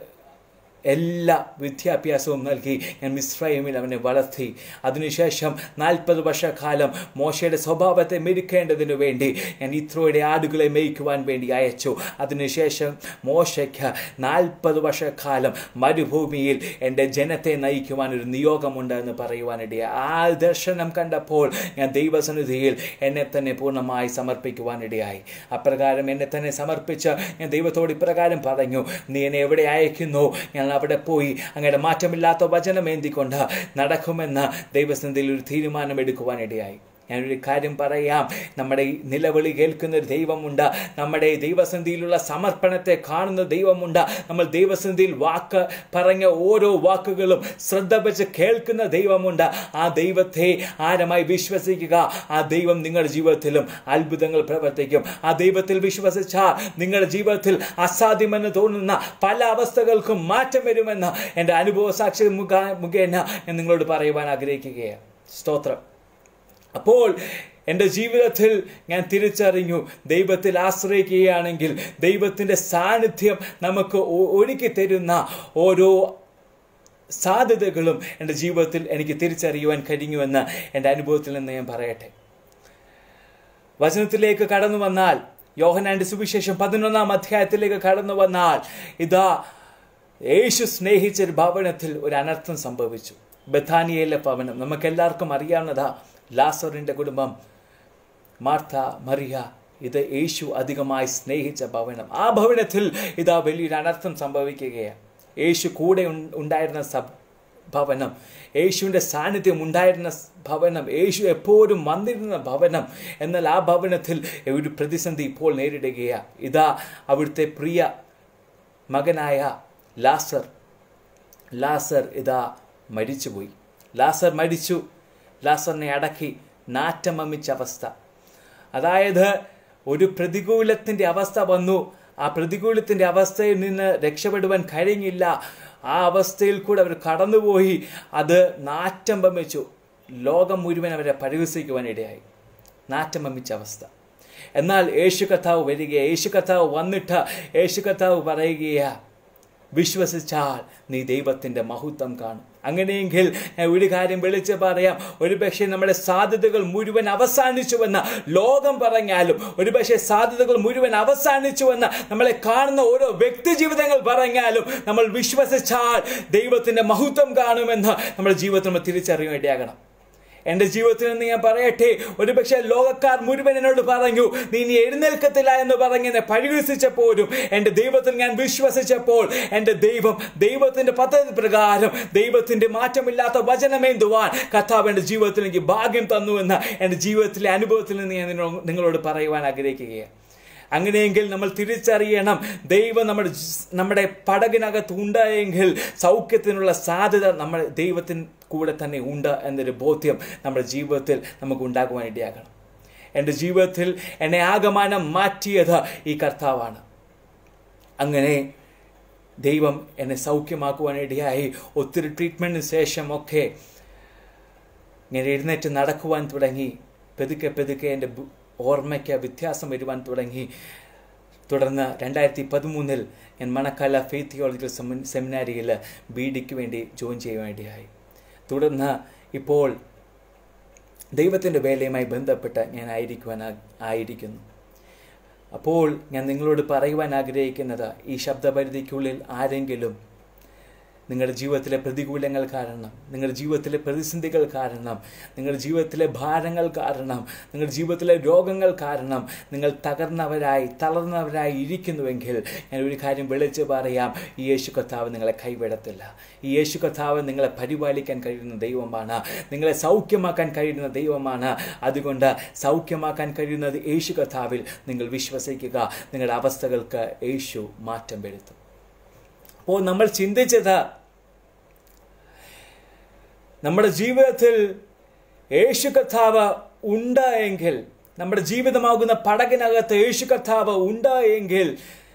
എല്ലാ വിദ്യാഭ്യാസവും നൽകി ഞാൻ മിസ്രയീമിൽ അവനെ വളർത്തി. അതിനുശേഷം 40 വർഷക്കാലം മോശയുടെ സ്വഭാവത്തെ മെരുക്കേണ്ടതിനു വേണ്ടി ഞാൻ യിത്രോയുടെ ആടുകളെ മേയ്ക്കുവാൻ വേണ്ടി അയച്ചു. അതിനുശേഷം മോശയ്ക്ക് 40 വർഷക്കാലം മരുഭൂമിയിൽ എൻ്റെ ജനത്തെ നയിക്കുവാൻ ഒരു നിയോഗമുണ്ട് എന്ന് പറയുവാനിടയായി. ആ ദർശനം കണ്ടപ്പോൾ ഞാൻ ദൈവസന്നിധിയിൽ എന്നെ തന്നെ പൂർണ്ണമായി സമർപ്പിക്കുവാനിടയായി. അപ്രകാരം എന്നെ തന്നെ സമർപ്പിച്ച് ഞാൻ ദൈവത്തോട് ഇപ്രകാരം പറഞ്ഞു, നീ എന്നെ എവിടെ അയക്കുന്നു, ഞാൻ അവിടെ പോയി അങ്ങയുടെ മാറ്റമില്ലാത്ത വചനം ഏന്തിക്കൊണ്ട് നടക്കുമെന്ന് ദൈവസന്നിധിയിൽ ഒരു തീരുമാനം എടുക്കുവാനിടയായി. ഞാനൊരു കാര്യം പറയാം, നമ്മുടെ നിലവിളി കേൾക്കുന്ന ഒരു ദൈവമുണ്ട്, നമ്മുടെ ദൈവസന്നിധിയിലുള്ള സമർപ്പണത്തെ കാണുന്ന ദൈവമുണ്ട്, നമ്മൾ ദൈവസന്നിധിയിൽ പറഞ്ഞ ഓരോ വാക്കുകളും ശ്രദ്ധ വെച്ച് കേൾക്കുന്ന ദൈവമുണ്ട്. ആ ദൈവത്തെ ആഴമായി വിശ്വസിക്കുക. ആ ദൈവം നിങ്ങളുടെ ജീവിതത്തിലും അത്ഭുതങ്ങൾ പ്രവർത്തിക്കും. ആ ദൈവത്തിൽ വിശ്വസിച്ചാൽ നിങ്ങളുടെ ജീവിതത്തിൽ അസാധ്യമെന്ന് തോന്നുന്ന പല അവസ്ഥകൾക്കും മാറ്റം വരുമെന്ന് എൻ്റെ അനുഭവ സാക്ഷി മുഖേന ഞാൻ നിങ്ങളോട് പറയുവാൻ ആഗ്രഹിക്കുകയാണ്. സ്തോത്രം. അപ്പോൾ എൻ്റെ ജീവിതത്തിൽ ഞാൻ തിരിച്ചറിഞ്ഞു, ദൈവത്തിൽ ആശ്രയിക്കുകയാണെങ്കിൽ ദൈവത്തിൻ്റെ സാന്നിധ്യം നമുക്ക് ഒരുക്കി തരുന്ന ഓരോ സാധ്യതകളും എൻ്റെ ജീവിതത്തിൽ എനിക്ക് തിരിച്ചറിയുവാൻ കഴിഞ്ഞുവെന്ന് എൻ്റെ അനുഭവത്തിൽ നിന്ന് ഞാൻ പറയട്ടെ. വചനത്തിലേക്ക് കടന്നു വന്നാൽ, യോഹന്നാന്റെ സുവിശേഷം 11-ാം അധ്യായത്തിലേക്ക് കടന്നു വന്നാൽ, ഇതാ യേശു സ്നേഹിച്ചൊരു ഭവനത്തിൽ ഒരു അനർത്ഥം സംഭവിച്ചു. ബഥാനിയയിലെ ഭവനം നമുക്കെല്ലാവർക്കും അറിയാവുന്നതാ. ലാസറിൻ്റെ കുടുംബം, മാർത്ത, മറിയ, ഇത് യേശു അധികമായി സ്നേഹിച്ച ഭവനം. ആ ഭവനത്തിൽ ഇതാ വലിയൊരു അനർത്ഥം സംഭവിക്കുകയാണ്. യേശു കൂടെ ഉണ്ടായിരുന്ന ഭവനം, യേശുവിൻ്റെ സാന്നിധ്യം ഉണ്ടായിരുന്ന ഭവനം, യേശു എപ്പോഴും വന്നിരുന്ന ഭവനം. എന്നാൽ ആ ഭവനത്തിൽ ഒരു പ്രതിസന്ധി ഇപ്പോൾ നേരിടുകയാണ്. ഇതാ അവിടുത്തെ പ്രിയ മകനായ ലാസർ ഇതാ മരിച്ചുപോയി. ലാസർ മരിച്ചു. ലാസറിനെ അടക്കി നാറ്റമമിച്ച അവസ്ഥ. അതായത് ഒരു പ്രതികൂലത്തിൻ്റെ അവസ്ഥ വന്നു. ആ പ്രതികൂലത്തിൻ്റെ അവസ്ഥയിൽ നിന്ന് രക്ഷപ്പെടുവാൻ കഴിഞ്ഞില്ല. ആ അവസ്ഥയിൽ കൂടെ അവർ കടന്നുപോയി. അത് നാറ്റം വമിച്ചു. ലോകം മുഴുവൻ അവരെ പരിഹസിക്കുവാനിടയായി. നാറ്റം വമിച്ച അവസ്ഥ. എന്നാൽ യേശു കർത്താവ് വരികയാണ്. യേശു കർത്താവ് വന്നിട്ട് യേശു കർത്താവ് പറയുകയാ, വിശ്വസിച്ചാൽ നീ ദൈവത്തിൻ്റെ മഹത്വം കാണും. അങ്ങനെയെങ്കിൽ ഞാൻ ഒരു കാര്യം വിളിച്ച് പറയാം. ഒരുപക്ഷെ നമ്മുടെ സാധ്യതകൾ മുഴുവൻ അവസാനിച്ചുവെന്ന് ലോകം പറഞ്ഞാലും, ഒരുപക്ഷെ സാധ്യതകൾ മുഴുവൻ അവസാനിച്ചുവെന്ന് നമ്മളെ കാണുന്ന ഓരോ വ്യക്തി ജീവിതങ്ങൾ പറഞ്ഞാലും, നമ്മൾ വിശ്വസിച്ചാൽ ദൈവത്തിൻ്റെ മഹത്വം കാണുമെന്ന് നമ്മുടെ ജീവിതത്തിൽ നമ്മൾ തിരിച്ചറിയാൻ വേണ്ടിയാകണം. എൻ്റെ ജീവിതത്തിൽ നിന്ന് ഞാൻ പറയട്ടെ, ഒരുപക്ഷെ ലോകക്കാർ മുഴുവൻ എന്നോട് പറഞ്ഞു, നീ ഇനി എഴുന്നേൽക്കത്തില്ല എന്ന് പറഞ്ഞ് എന്നെ പരിഹസിച്ചപ്പോഴും എൻ്റെ ദൈവത്തിൽ ഞാൻ വിശ്വസിച്ചപ്പോൾ എൻ്റെ ദൈവത്തിൻ്റെ പദ്ധതി പ്രകാരം ദൈവത്തിൻ്റെ മാറ്റമില്ലാത്ത വചനമേന്തുവാൻ കർത്താവ് എൻ്റെ ജീവിതത്തിൽ എനിക്ക് ഭാഗ്യം തന്നുവെന്ന് എൻ്റെ ജീവിതത്തിലെ അനുഭവത്തിൽ നിന്ന് ഞാൻ നിങ്ങളോട് പറയുവാൻ ആഗ്രഹിക്കുകയാണ്. അങ്ങനെയെങ്കിൽ നമ്മൾ തിരിച്ചറിയണം, ദൈവം നമ്മുടെ പടകിനകത്ത് ഉണ്ടായെങ്കിൽ സൗഖ്യത്തിനുള്ള സാധ്യത നമ്മൾ ദൈവത്തിന് കൂടെ തന്നെ ഉണ്ട് എന്നൊരു ബോധ്യം നമ്മുടെ ജീവിതത്തിൽ നമുക്ക് ഉണ്ടാകുവാൻ ഇടയാകണം. എൻ്റെ ജീവിതത്തിൽ എന്നെ ആകമാനം മാറ്റിയത് ഈ കർത്താവാണ്. അങ്ങനെ ദൈവം എന്നെ സൗഖ്യമാക്കുവാൻ ഇടയായി. ഒത്തിരി ട്രീറ്റ്മെൻറ്റിന് ശേഷമൊക്കെ ഞാൻ എഴുന്നേറ്റ് നടക്കുവാൻ തുടങ്ങി. പെതുക്കെ എൻ്റെ ഓർമ്മയ്ക്ക് വ്യത്യാസം വരുവാൻ തുടങ്ങി. തുടർന്ന് 2013 ഞാൻ മണക്കാല ഫെയ്ത്ത് തിയോളജിക്കൽ സെമിനാരിയിൽ BDക്ക് വേണ്ടി ജോയിൻ ചെയ്യാൻ വേണ്ടിയായി. തുടർന്ന് ഇപ്പോൾ ദൈവത്തിൻ്റെ വേലയുമായി ബന്ധപ്പെട്ട് ഞാൻ ആയിരിക്കുന്നു. അപ്പോൾ ഞാൻ നിങ്ങളോട് പറയുവാൻ ആഗ്രഹിക്കുന്നത്, ഈ ശബ്ദപരിധിക്കുള്ളിൽ ആരെങ്കിലും നിങ്ങളുടെ ജീവിതത്തിലെ പ്രതികൂലങ്ങൾ കാരണം, നിങ്ങളുടെ ജീവിതത്തിലെ പ്രതിസന്ധികൾ കാരണം, നിങ്ങളുടെ ജീവിതത്തിലെ ഭാരങ്ങൾ കാരണം, നിങ്ങളുടെ ജീവിതത്തിലെ രോഗങ്ങൾ കാരണം നിങ്ങൾ തളർന്നവരായി ഇരിക്കുന്നുവെങ്കിൽ ഞാൻ ഒരു കാര്യം വിളിച്ച് പറയാം, ഈ യേശു കർത്താവ് നിങ്ങളെ കൈവിടത്തില്ല. ഈ യേശു കർത്താവ് നിങ്ങളെ പരിപാലിക്കാൻ കഴിയുന്ന ദൈവമാണ്. നിങ്ങളെ സൗഖ്യമാക്കാൻ കഴിയുന്ന ദൈവമാണ്. അതുകൊണ്ട് സൗഖ്യമാക്കാൻ കഴിയുന്നത് യേശു കർത്താവിൽ നിങ്ങൾ വിശ്വസിക്കുക. നിങ്ങളുടെ അവസ്ഥകൾക്ക് യേശു മാറ്റം വരുത്തും. അപ്പോൾ നമ്മൾ ചിന്തിച്ചത്, നമ്മുടെ ജീവിതത്തിൽ യേശു കർത്താവ് ഉണ്ട് എങ്കിൽ, നമ്മുടെ ജീവിതമാകുന്ന പടകിനകത്ത് യേശു കർത്താവ് ഉണ്ട് എങ്കിൽ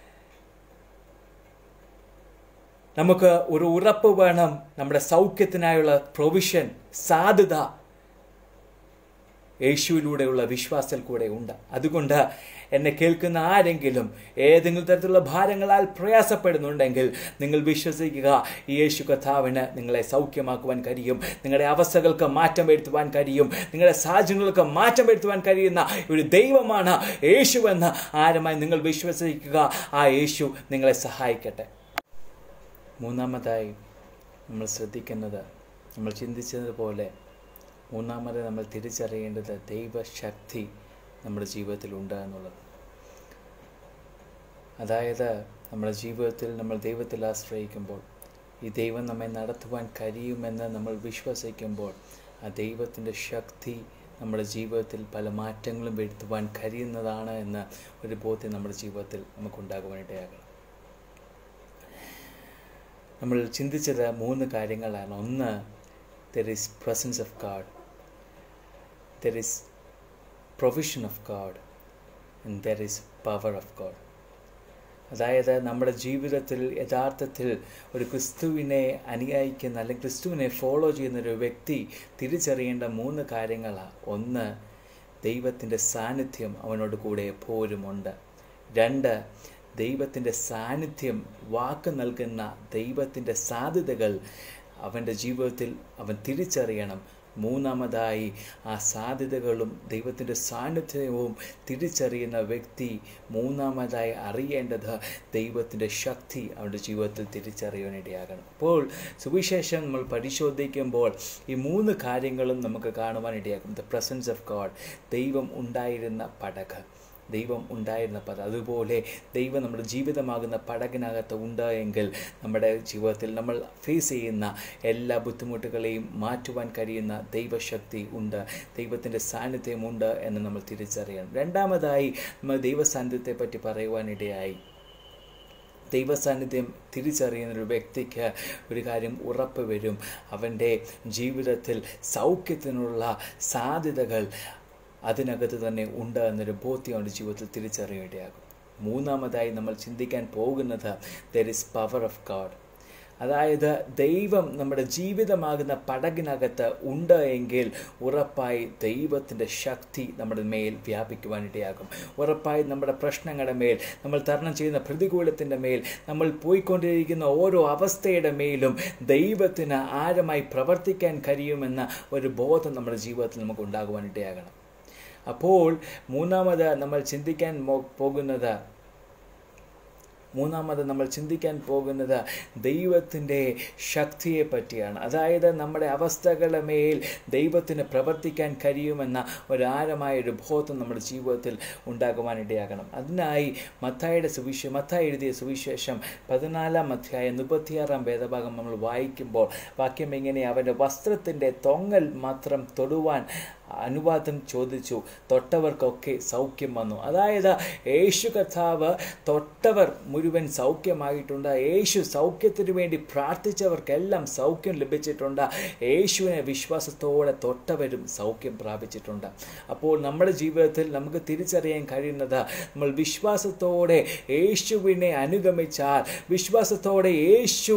നമുക്ക് ഒരു ഉറപ്പ് വേണം. നമ്മുടെ സൗഖ്യത്തിനായുള്ള പ്രൊവിഷൻ, സാധ്യത യേശുവിലൂടെയുള്ള വിശ്വാസത്തിൽ കൂടെ ഉണ്ട്. അതുകൊണ്ട് എന്നെ കേൾക്കുന്ന ആരെങ്കിലും ഏതെങ്കിലും തരത്തിലുള്ള ഭാരങ്ങളാൽ പ്രയാസപ്പെടുന്നുണ്ടെങ്കിൽ നിങ്ങൾ വിശ്വസിക്കുക, ഈ യേശു കർത്താവിന് നിങ്ങളെ സൗഖ്യമാക്കുവാൻ കഴിയും. നിങ്ങളുടെ അവസ്ഥകൾക്ക് മാറ്റം വരുത്തുവാൻ കഴിയും. നിങ്ങളുടെ സാഹചര്യങ്ങൾക്ക് മാറ്റം വരുത്തുവാൻ കഴിയുന്ന ഒരു ദൈവമാണ് യേശുവെന്ന് ആരുമായി നിങ്ങൾ വിശ്വസിക്കുക. ആ യേശു നിങ്ങളെ സഹായിക്കട്ടെ. മൂന്നാമതായി നമ്മൾ ശ്രദ്ധിക്കുന്നത്, നമ്മൾ ചിന്തിച്ചതുപോലെ മൂന്നാമത് നമ്മൾ തിരിച്ചറിയേണ്ടത് ദൈവശക്തി നമ്മുടെ ജീവിതത്തിലുണ്ട് എന്നുള്ളത്. അതായത് നമ്മുടെ ജീവിതത്തിൽ നമ്മൾ ദൈവത്തിൽ ആശ്രയിക്കുമ്പോൾ, ഈ ദൈവം നമ്മെ നടത്തുവാൻ കഴിയുമെന്ന് നമ്മൾ വിശ്വസിക്കുമ്പോൾ, ആ ദൈവത്തിൻ്റെ ശക്തി നമ്മുടെ ജീവിതത്തിൽ പല മാറ്റങ്ങളും വരുത്തുവാൻ കഴിയുന്നതാണ് എന്ന ഒരു ബോധ്യം നമ്മുടെ ജീവിതത്തിൽ നമുക്കുണ്ടാകുവാനിടയാകണം. നമ്മൾ ചിന്തിച്ചത് 3 കാര്യങ്ങളാണ്. ഒന്ന്, there is presence of God, there is provision of God, and there is power of God. അതായത് നമ്മുടെ ജീവിതത്തിൽ യഥാർത്ഥത്തിൽ ഒരു ക്രിസ്തുവിനെ അനുയായിക്കുന്ന അല്ലെങ്കിൽ ക്രിസ്തുവിനെ ഫോളോ ചെയ്യുന്നൊരു വ്യക്തി തിരിച്ചറിയേണ്ട 3 കാര്യങ്ങളാണ്. ഒന്ന്, ദൈവത്തിൻ്റെ സാന്നിധ്യം അവനോട് കൂടെ എപ്പോഴും ഉണ്ട്. 2, ദൈവത്തിൻ്റെ സാന്നിധ്യം വാക്ക് നൽകുന്ന ദൈവത്തിൻ്റെ സാധ്യതകൾ അവൻ്റെ ജീവിതത്തിൽ അവൻ തിരിച്ചറിയണം. 3, ആ സാധ്യതകളും ദൈവത്തിൻ്റെ സാന്നിധ്യവും തിരിച്ചറിയുന്ന വ്യക്തി 3 അറിയേണ്ടത് ദൈവത്തിൻ്റെ ശക്തി അവൻ്റെ ജീവിതത്തിൽ തിരിച്ചറിയാനിടയാകണം. അപ്പോൾ സുവിശേഷം നമ്മൾ പരിശോധിക്കുമ്പോൾ ഈ 3 കാര്യങ്ങളും നമുക്ക് കാണുവാനിടയാകും. ദ പ്രസൻസ് ഓഫ് ഗോഡ്, ദൈവം ഉണ്ടായിരുന്ന പടക്, അതുപോലെ ദൈവം നമ്മുടെ ജീവിതമാകുന്ന പടകിനകത്ത് ഉണ്ട് എങ്കിൽ നമ്മുടെ ജീവിതത്തിൽ നമ്മൾ ഫേസ് ചെയ്യുന്ന എല്ലാ ബുദ്ധിമുട്ടുകളെയും മാറ്റുവാൻ കഴിയുന്ന ദൈവശക്തി ഉണ്ട്, ദൈവത്തിൻ്റെ സാന്നിധ്യമുണ്ട് എന്ന് നമ്മൾ തിരിച്ചറിയണം. 2, നമ്മൾ ദൈവസാന്നിധ്യത്തെ പറ്റി പറയുവാനിടയായി. ദൈവസാന്നിധ്യം തിരിച്ചറിയുന്നൊരു വ്യക്തിക്ക് ഒരു കാര്യം ഉറപ്പ് വരും, അവൻ്റെ ജീവിതത്തിൽ സൗഖ്യത്തിനുള്ള സാധ്യതകൾ അതിനകത്ത് തന്നെ ഉണ്ട് എന്നൊരു ബോധ്യം അവൻ്റെ ജീവിതത്തിൽ തിരിച്ചറിയേണ്ടതാകും. മൂന്നാമതായി നമ്മൾ ചിന്തിക്കാൻ പോകുന്നത് there is power of God. അതായത് ദൈവം നമ്മുടെ ജീവിതമാകുന്ന പടകിനകത്ത് ഉണ്ട് എങ്കിൽ ഉറപ്പായി ദൈവത്തിൻ്റെ ശക്തി നമ്മുടെ മേൽ വ്യാപിക്കുവാനിടയാകും. ഉറപ്പായി നമ്മുടെ പ്രശ്നങ്ങളുടെ മേൽ, നമ്മൾ തരണം ചെയ്യുന്ന പ്രതികൂലത്തിൻ്റെ മേൽ, നമ്മൾ പോയിക്കൊണ്ടിരിക്കുന്ന ഓരോ അവസ്ഥയുടെ മേലും ദൈവത്തിന് ആഴമായി പ്രവർത്തിക്കാൻ കഴിയുമെന്ന ഒരു ബോധം നമ്മുടെ ജീവിതത്തിൽ നമുക്ക് ഉണ്ടാകുവാനിടയാകണം. അപ്പോൾ മൂന്നാമത് നമ്മൾ ചിന്തിക്കാൻ പോകുന്നത് ദൈവത്തിൻ്റെ ശക്തിയെ പറ്റിയാണ്. അതായത് നമ്മുടെ അവസ്ഥകളുടെ മേൽ ദൈവത്തിന് പ്രവർത്തിക്കാൻ കഴിയുമെന്ന ഒരാഴമായൊരു ബോധം നമ്മുടെ ജീവിതത്തിൽ ഉണ്ടാകുവാനിടയാകണം. അതിനായി മത്തായി എഴുതിയ സുവിശേഷം 14-ാം അധ്യായം 36-ാം വേദഭാഗം നമ്മൾ വായിക്കുമ്പോൾ വാക്യം ഇങ്ങനെ: അവൻ്റെ വസ്ത്രത്തിൻ്റെ തൊങ്ങൽ മാത്രം തൊടുവാൻ അനുവാദം ചോദിച്ചു, തൊട്ടവർക്കൊക്കെ സൗഖ്യം വന്നു. അതായത് യേശു കർത്താവ് തൊട്ടവർ മുഴുവൻ സൗഖ്യമായിട്ടുണ്ട്. യേശു സൗഖ്യത്തിന് വേണ്ടി പ്രാർത്ഥിച്ചവർക്കെല്ലാം സൗഖ്യം ലഭിച്ചിട്ടുണ്ട്. യേശുവിനെ വിശ്വാസത്തോടെ തൊട്ടവരും സൗഖ്യം പ്രാപിച്ചിട്ടുണ്ട്. അപ്പോൾ നമ്മുടെ ജീവിതത്തിൽ നമുക്ക് തിരിച്ചറിയാൻ കഴിയുന്നത്, നമ്മൾ വിശ്വാസത്തോടെ യേശുവിനെ അനുഗമിച്ചാൽ, വിശ്വാസത്തോടെ യേശു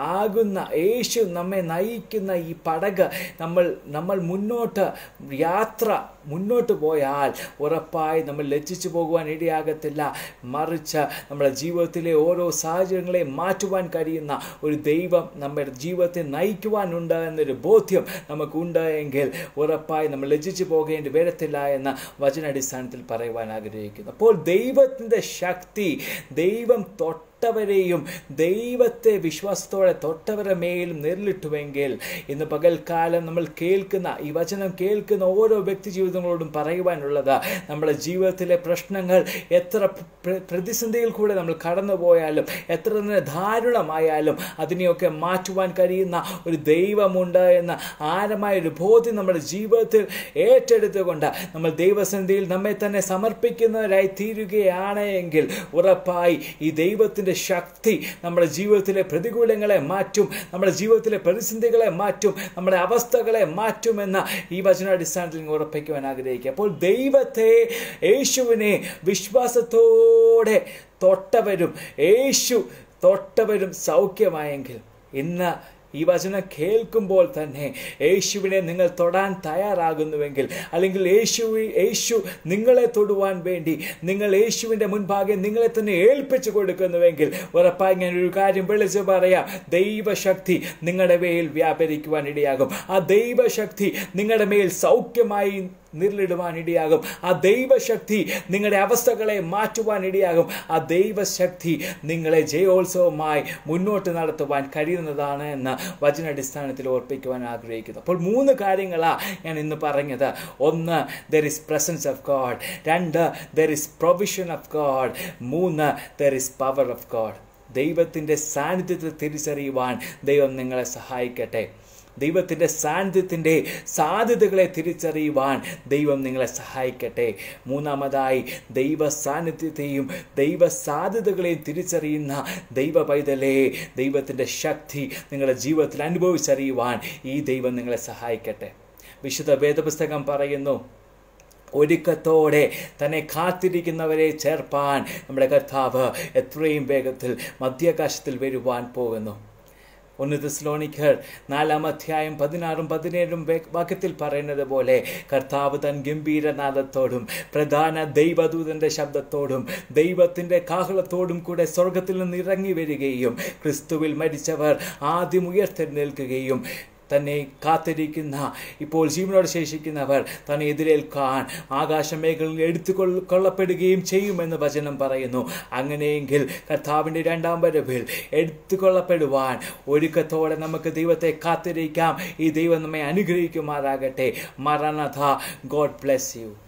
നമ്മെ നയിക്കുന്ന ഈ പടക് നമ്മൾ മുന്നോട്ട് പോയാൽ ഉറപ്പായി നമ്മൾ ലജ്ജിച്ചു പോകുവാൻ ഇടയാകത്തില്ല. മറിച്ച് നമ്മുടെ ജീവിതത്തിലെ ഓരോ സാഹചര്യങ്ങളെയും മാറ്റുവാൻ കഴിയുന്ന ഒരു ദൈവം നമ്മുടെ ജീവിതത്തെ നയിക്കുവാനുണ്ട് എന്നൊരു ബോധ്യം നമുക്കുണ്ട് എങ്കിൽ ഉറപ്പായി നമ്മൾ ലജ്ജിച്ചു പോകേണ്ടി വരത്തില്ല എന്ന വചനാടിസ്ഥാനത്തിൽ പറയുവാൻ ആഗ്രഹിക്കുന്നു. അപ്പോൾ ദൈവത്തിൻ്റെ ശക്തി, ദൈവം തൊട്ടവരെയും ദൈവത്തെ വിശ്വാസത്തോടെ തൊട്ടവരുടെ മേലും നേരിട്ടുവെങ്കിൽ, ഇന്ന് പകൽക്കാലം നമ്മൾ കേൾക്കുന്ന ഈ വചനം കേൾക്കുന്ന ഓരോ വ്യക്തി ജീവിതങ്ങളോടും പറയുവാനുള്ളത്, നമ്മുടെ ജീവിതത്തിലെ പ്രശ്നങ്ങൾ എത്ര പ്രതിസന്ധിയിൽ കൂടെ നമ്മൾ കടന്നുപോയാലും, എത്ര തന്നെ ദാരുണമായാലും അതിനെയൊക്കെ മാറ്റുവാൻ കഴിയുന്ന ഒരു ദൈവമുണ്ട് എന്ന ആഴമായൊരു ബോധ്യം നമ്മുടെ ജീവിതത്തിൽ ഏറ്റെടുത്തുകൊണ്ട് നമ്മൾ ദൈവസന്നിധിയിൽ നമ്മെ തന്നെ സമർപ്പിക്കുന്നവരായി തീരുകയാണ് എങ്കിൽ ഉറപ്പായി ഈ ദൈവത്തിൻ്റെ ശക്തി നമ്മുടെ ജീവിതത്തിലെ പ്രതികൂലങ്ങളെ മാറ്റും, നമ്മുടെ ജീവിതത്തിലെ പ്രതിസന്ധികളെ മാറ്റും, നമ്മുടെ അവസ്ഥകളെ മാറ്റുമെന്ന ഈ വചനാടിസ്ഥാനത്തിൽ ഉറപ്പിക്കുവാൻ ആഗ്രഹിക്കുക. അപ്പോൾ യേശുവിനെ വിശ്വാസത്തോടെ തൊട്ടവരും സൗഖ്യമായെങ്കിൽ, ഇന്ന് ഈ വചനം കേൾക്കുമ്പോൾ തന്നെ യേശുവിനെ നിങ്ങൾ തൊടാൻ തയ്യാറാകുന്നുവെങ്കിൽ, അല്ലെങ്കിൽ യേശു നിങ്ങളെ തൊടുവാൻ വേണ്ടി നിങ്ങൾ യേശുവിൻ്റെ മുൻപാകെ നിങ്ങളെ തന്നെ ഏൽപ്പിച്ചു കൊടുക്കുന്നുവെങ്കിൽ ഉറപ്പായി ഞാൻ ഒരു കാര്യം വിളിച്ചു പറയാം: ദൈവശക്തി നിങ്ങളുടെ മേൽ വ്യാപരിക്കുവാൻ ഇടയാകും. ആ ദൈവശക്തി നിങ്ങളുടെ മേൽ സൗഖ്യമായി നിരളിടുവാൻ ഇടയാകും. ആ ദൈവശക്തി നിങ്ങളുടെ അവസ്ഥകളെ മാറ്റുവാൻ ഇടയാകും. ആ ദൈവശക്തി നിങ്ങളെ ജയോത്സവമായി മുന്നോട്ട് നടത്തുവാൻ കഴിയുന്നതാണ് എന്ന് വചനാടിസ്ഥാനത്തിൽ ഓർപ്പിക്കുവാൻ ആഗ്രഹിക്കുന്നു. അപ്പോൾ 3 കാര്യങ്ങളാണ് ഞാൻ ഇന്ന് പറഞ്ഞത്. 1, there is presence of God. 2, there is provision of God. 3, there is power of God. ദൈവത്തിൻ്റെ സാന്നിധ്യത്തെ തിരിച്ചറിയുവാൻ ദൈവം നിങ്ങളെ സഹായിക്കട്ടെ. ദൈവത്തിൻ്റെ സാന്നിധ്യത്തിൻ്റെ സാധ്യതകളെ തിരിച്ചറിയുവാൻ ദൈവം നിങ്ങളെ സഹായിക്കട്ടെ. മൂന്നാമതായി, ദൈവ സാന്നിധ്യത്തെയും ദൈവ സാധ്യതകളെയും തിരിച്ചറിയുന്ന ദൈവ പൈതലേ, ദൈവത്തിൻ്റെ ശക്തി നിങ്ങളുടെ ജീവിതത്തിൽ അനുഭവിച്ചറിയുവാൻ ഈ ദൈവം നിങ്ങളെ സഹായിക്കട്ടെ. വിശുദ്ധ വേദപുസ്തകം പറയുന്നു, ഒരുക്കത്തോടെ തന്നെ കാത്തിരിക്കുന്നവരെ ചേർപ്പാൻ നമ്മുടെ കർത്താവ് എത്രയും വേഗത്തിൽ മധ്യാകാശത്തിൽ വരുവാൻ പോകുന്നു. 1 തെസ്സലോനിക്കർ 4-ാം അധ്യായം 16-17 വാക്യത്തിൽ പറയുന്നത് പോലെ, കർത്താവ് തൻ ഗംഭീരനാദത്തോടും പ്രധാന ദൈവദൂതന്റെ ശബ്ദത്തോടും ദൈവത്തിൻ്റെ കാഹളത്തോടും കൂടെ സ്വർഗത്തിൽ നിന്ന് ഇറങ്ങി വരികയും ക്രിസ്തുവിൽ മരിച്ചവർ ആദ്യം ഉയർത്തെഴുന്നേൽക്കുകയും തന്നെ കാത്തിരിക്കുന്ന ഇപ്പോൾ ജീവനോട് ശേഷിക്കുന്നവർ തന്നെ എതിരേൽക്കാൻ ആകാശമേഖലയിൽ എടുത്തുകൊള്ളപ്പെടുകയും ചെയ്യുമെന്ന് വചനം പറയുന്നു. അങ്ങനെയെങ്കിൽ കർത്താവിൻ്റെ 2ാം വരവിൽ എടുത്തുകൊള്ളപ്പെടുവാൻ ഒരുക്കത്തോടെ നമുക്ക് ദൈവത്തെ കാത്തിരിക്കാം. ഈ ദൈവം നമ്മെ അനുഗ്രഹിക്കുമാറാകട്ടെ. മറനഥ. God bless U.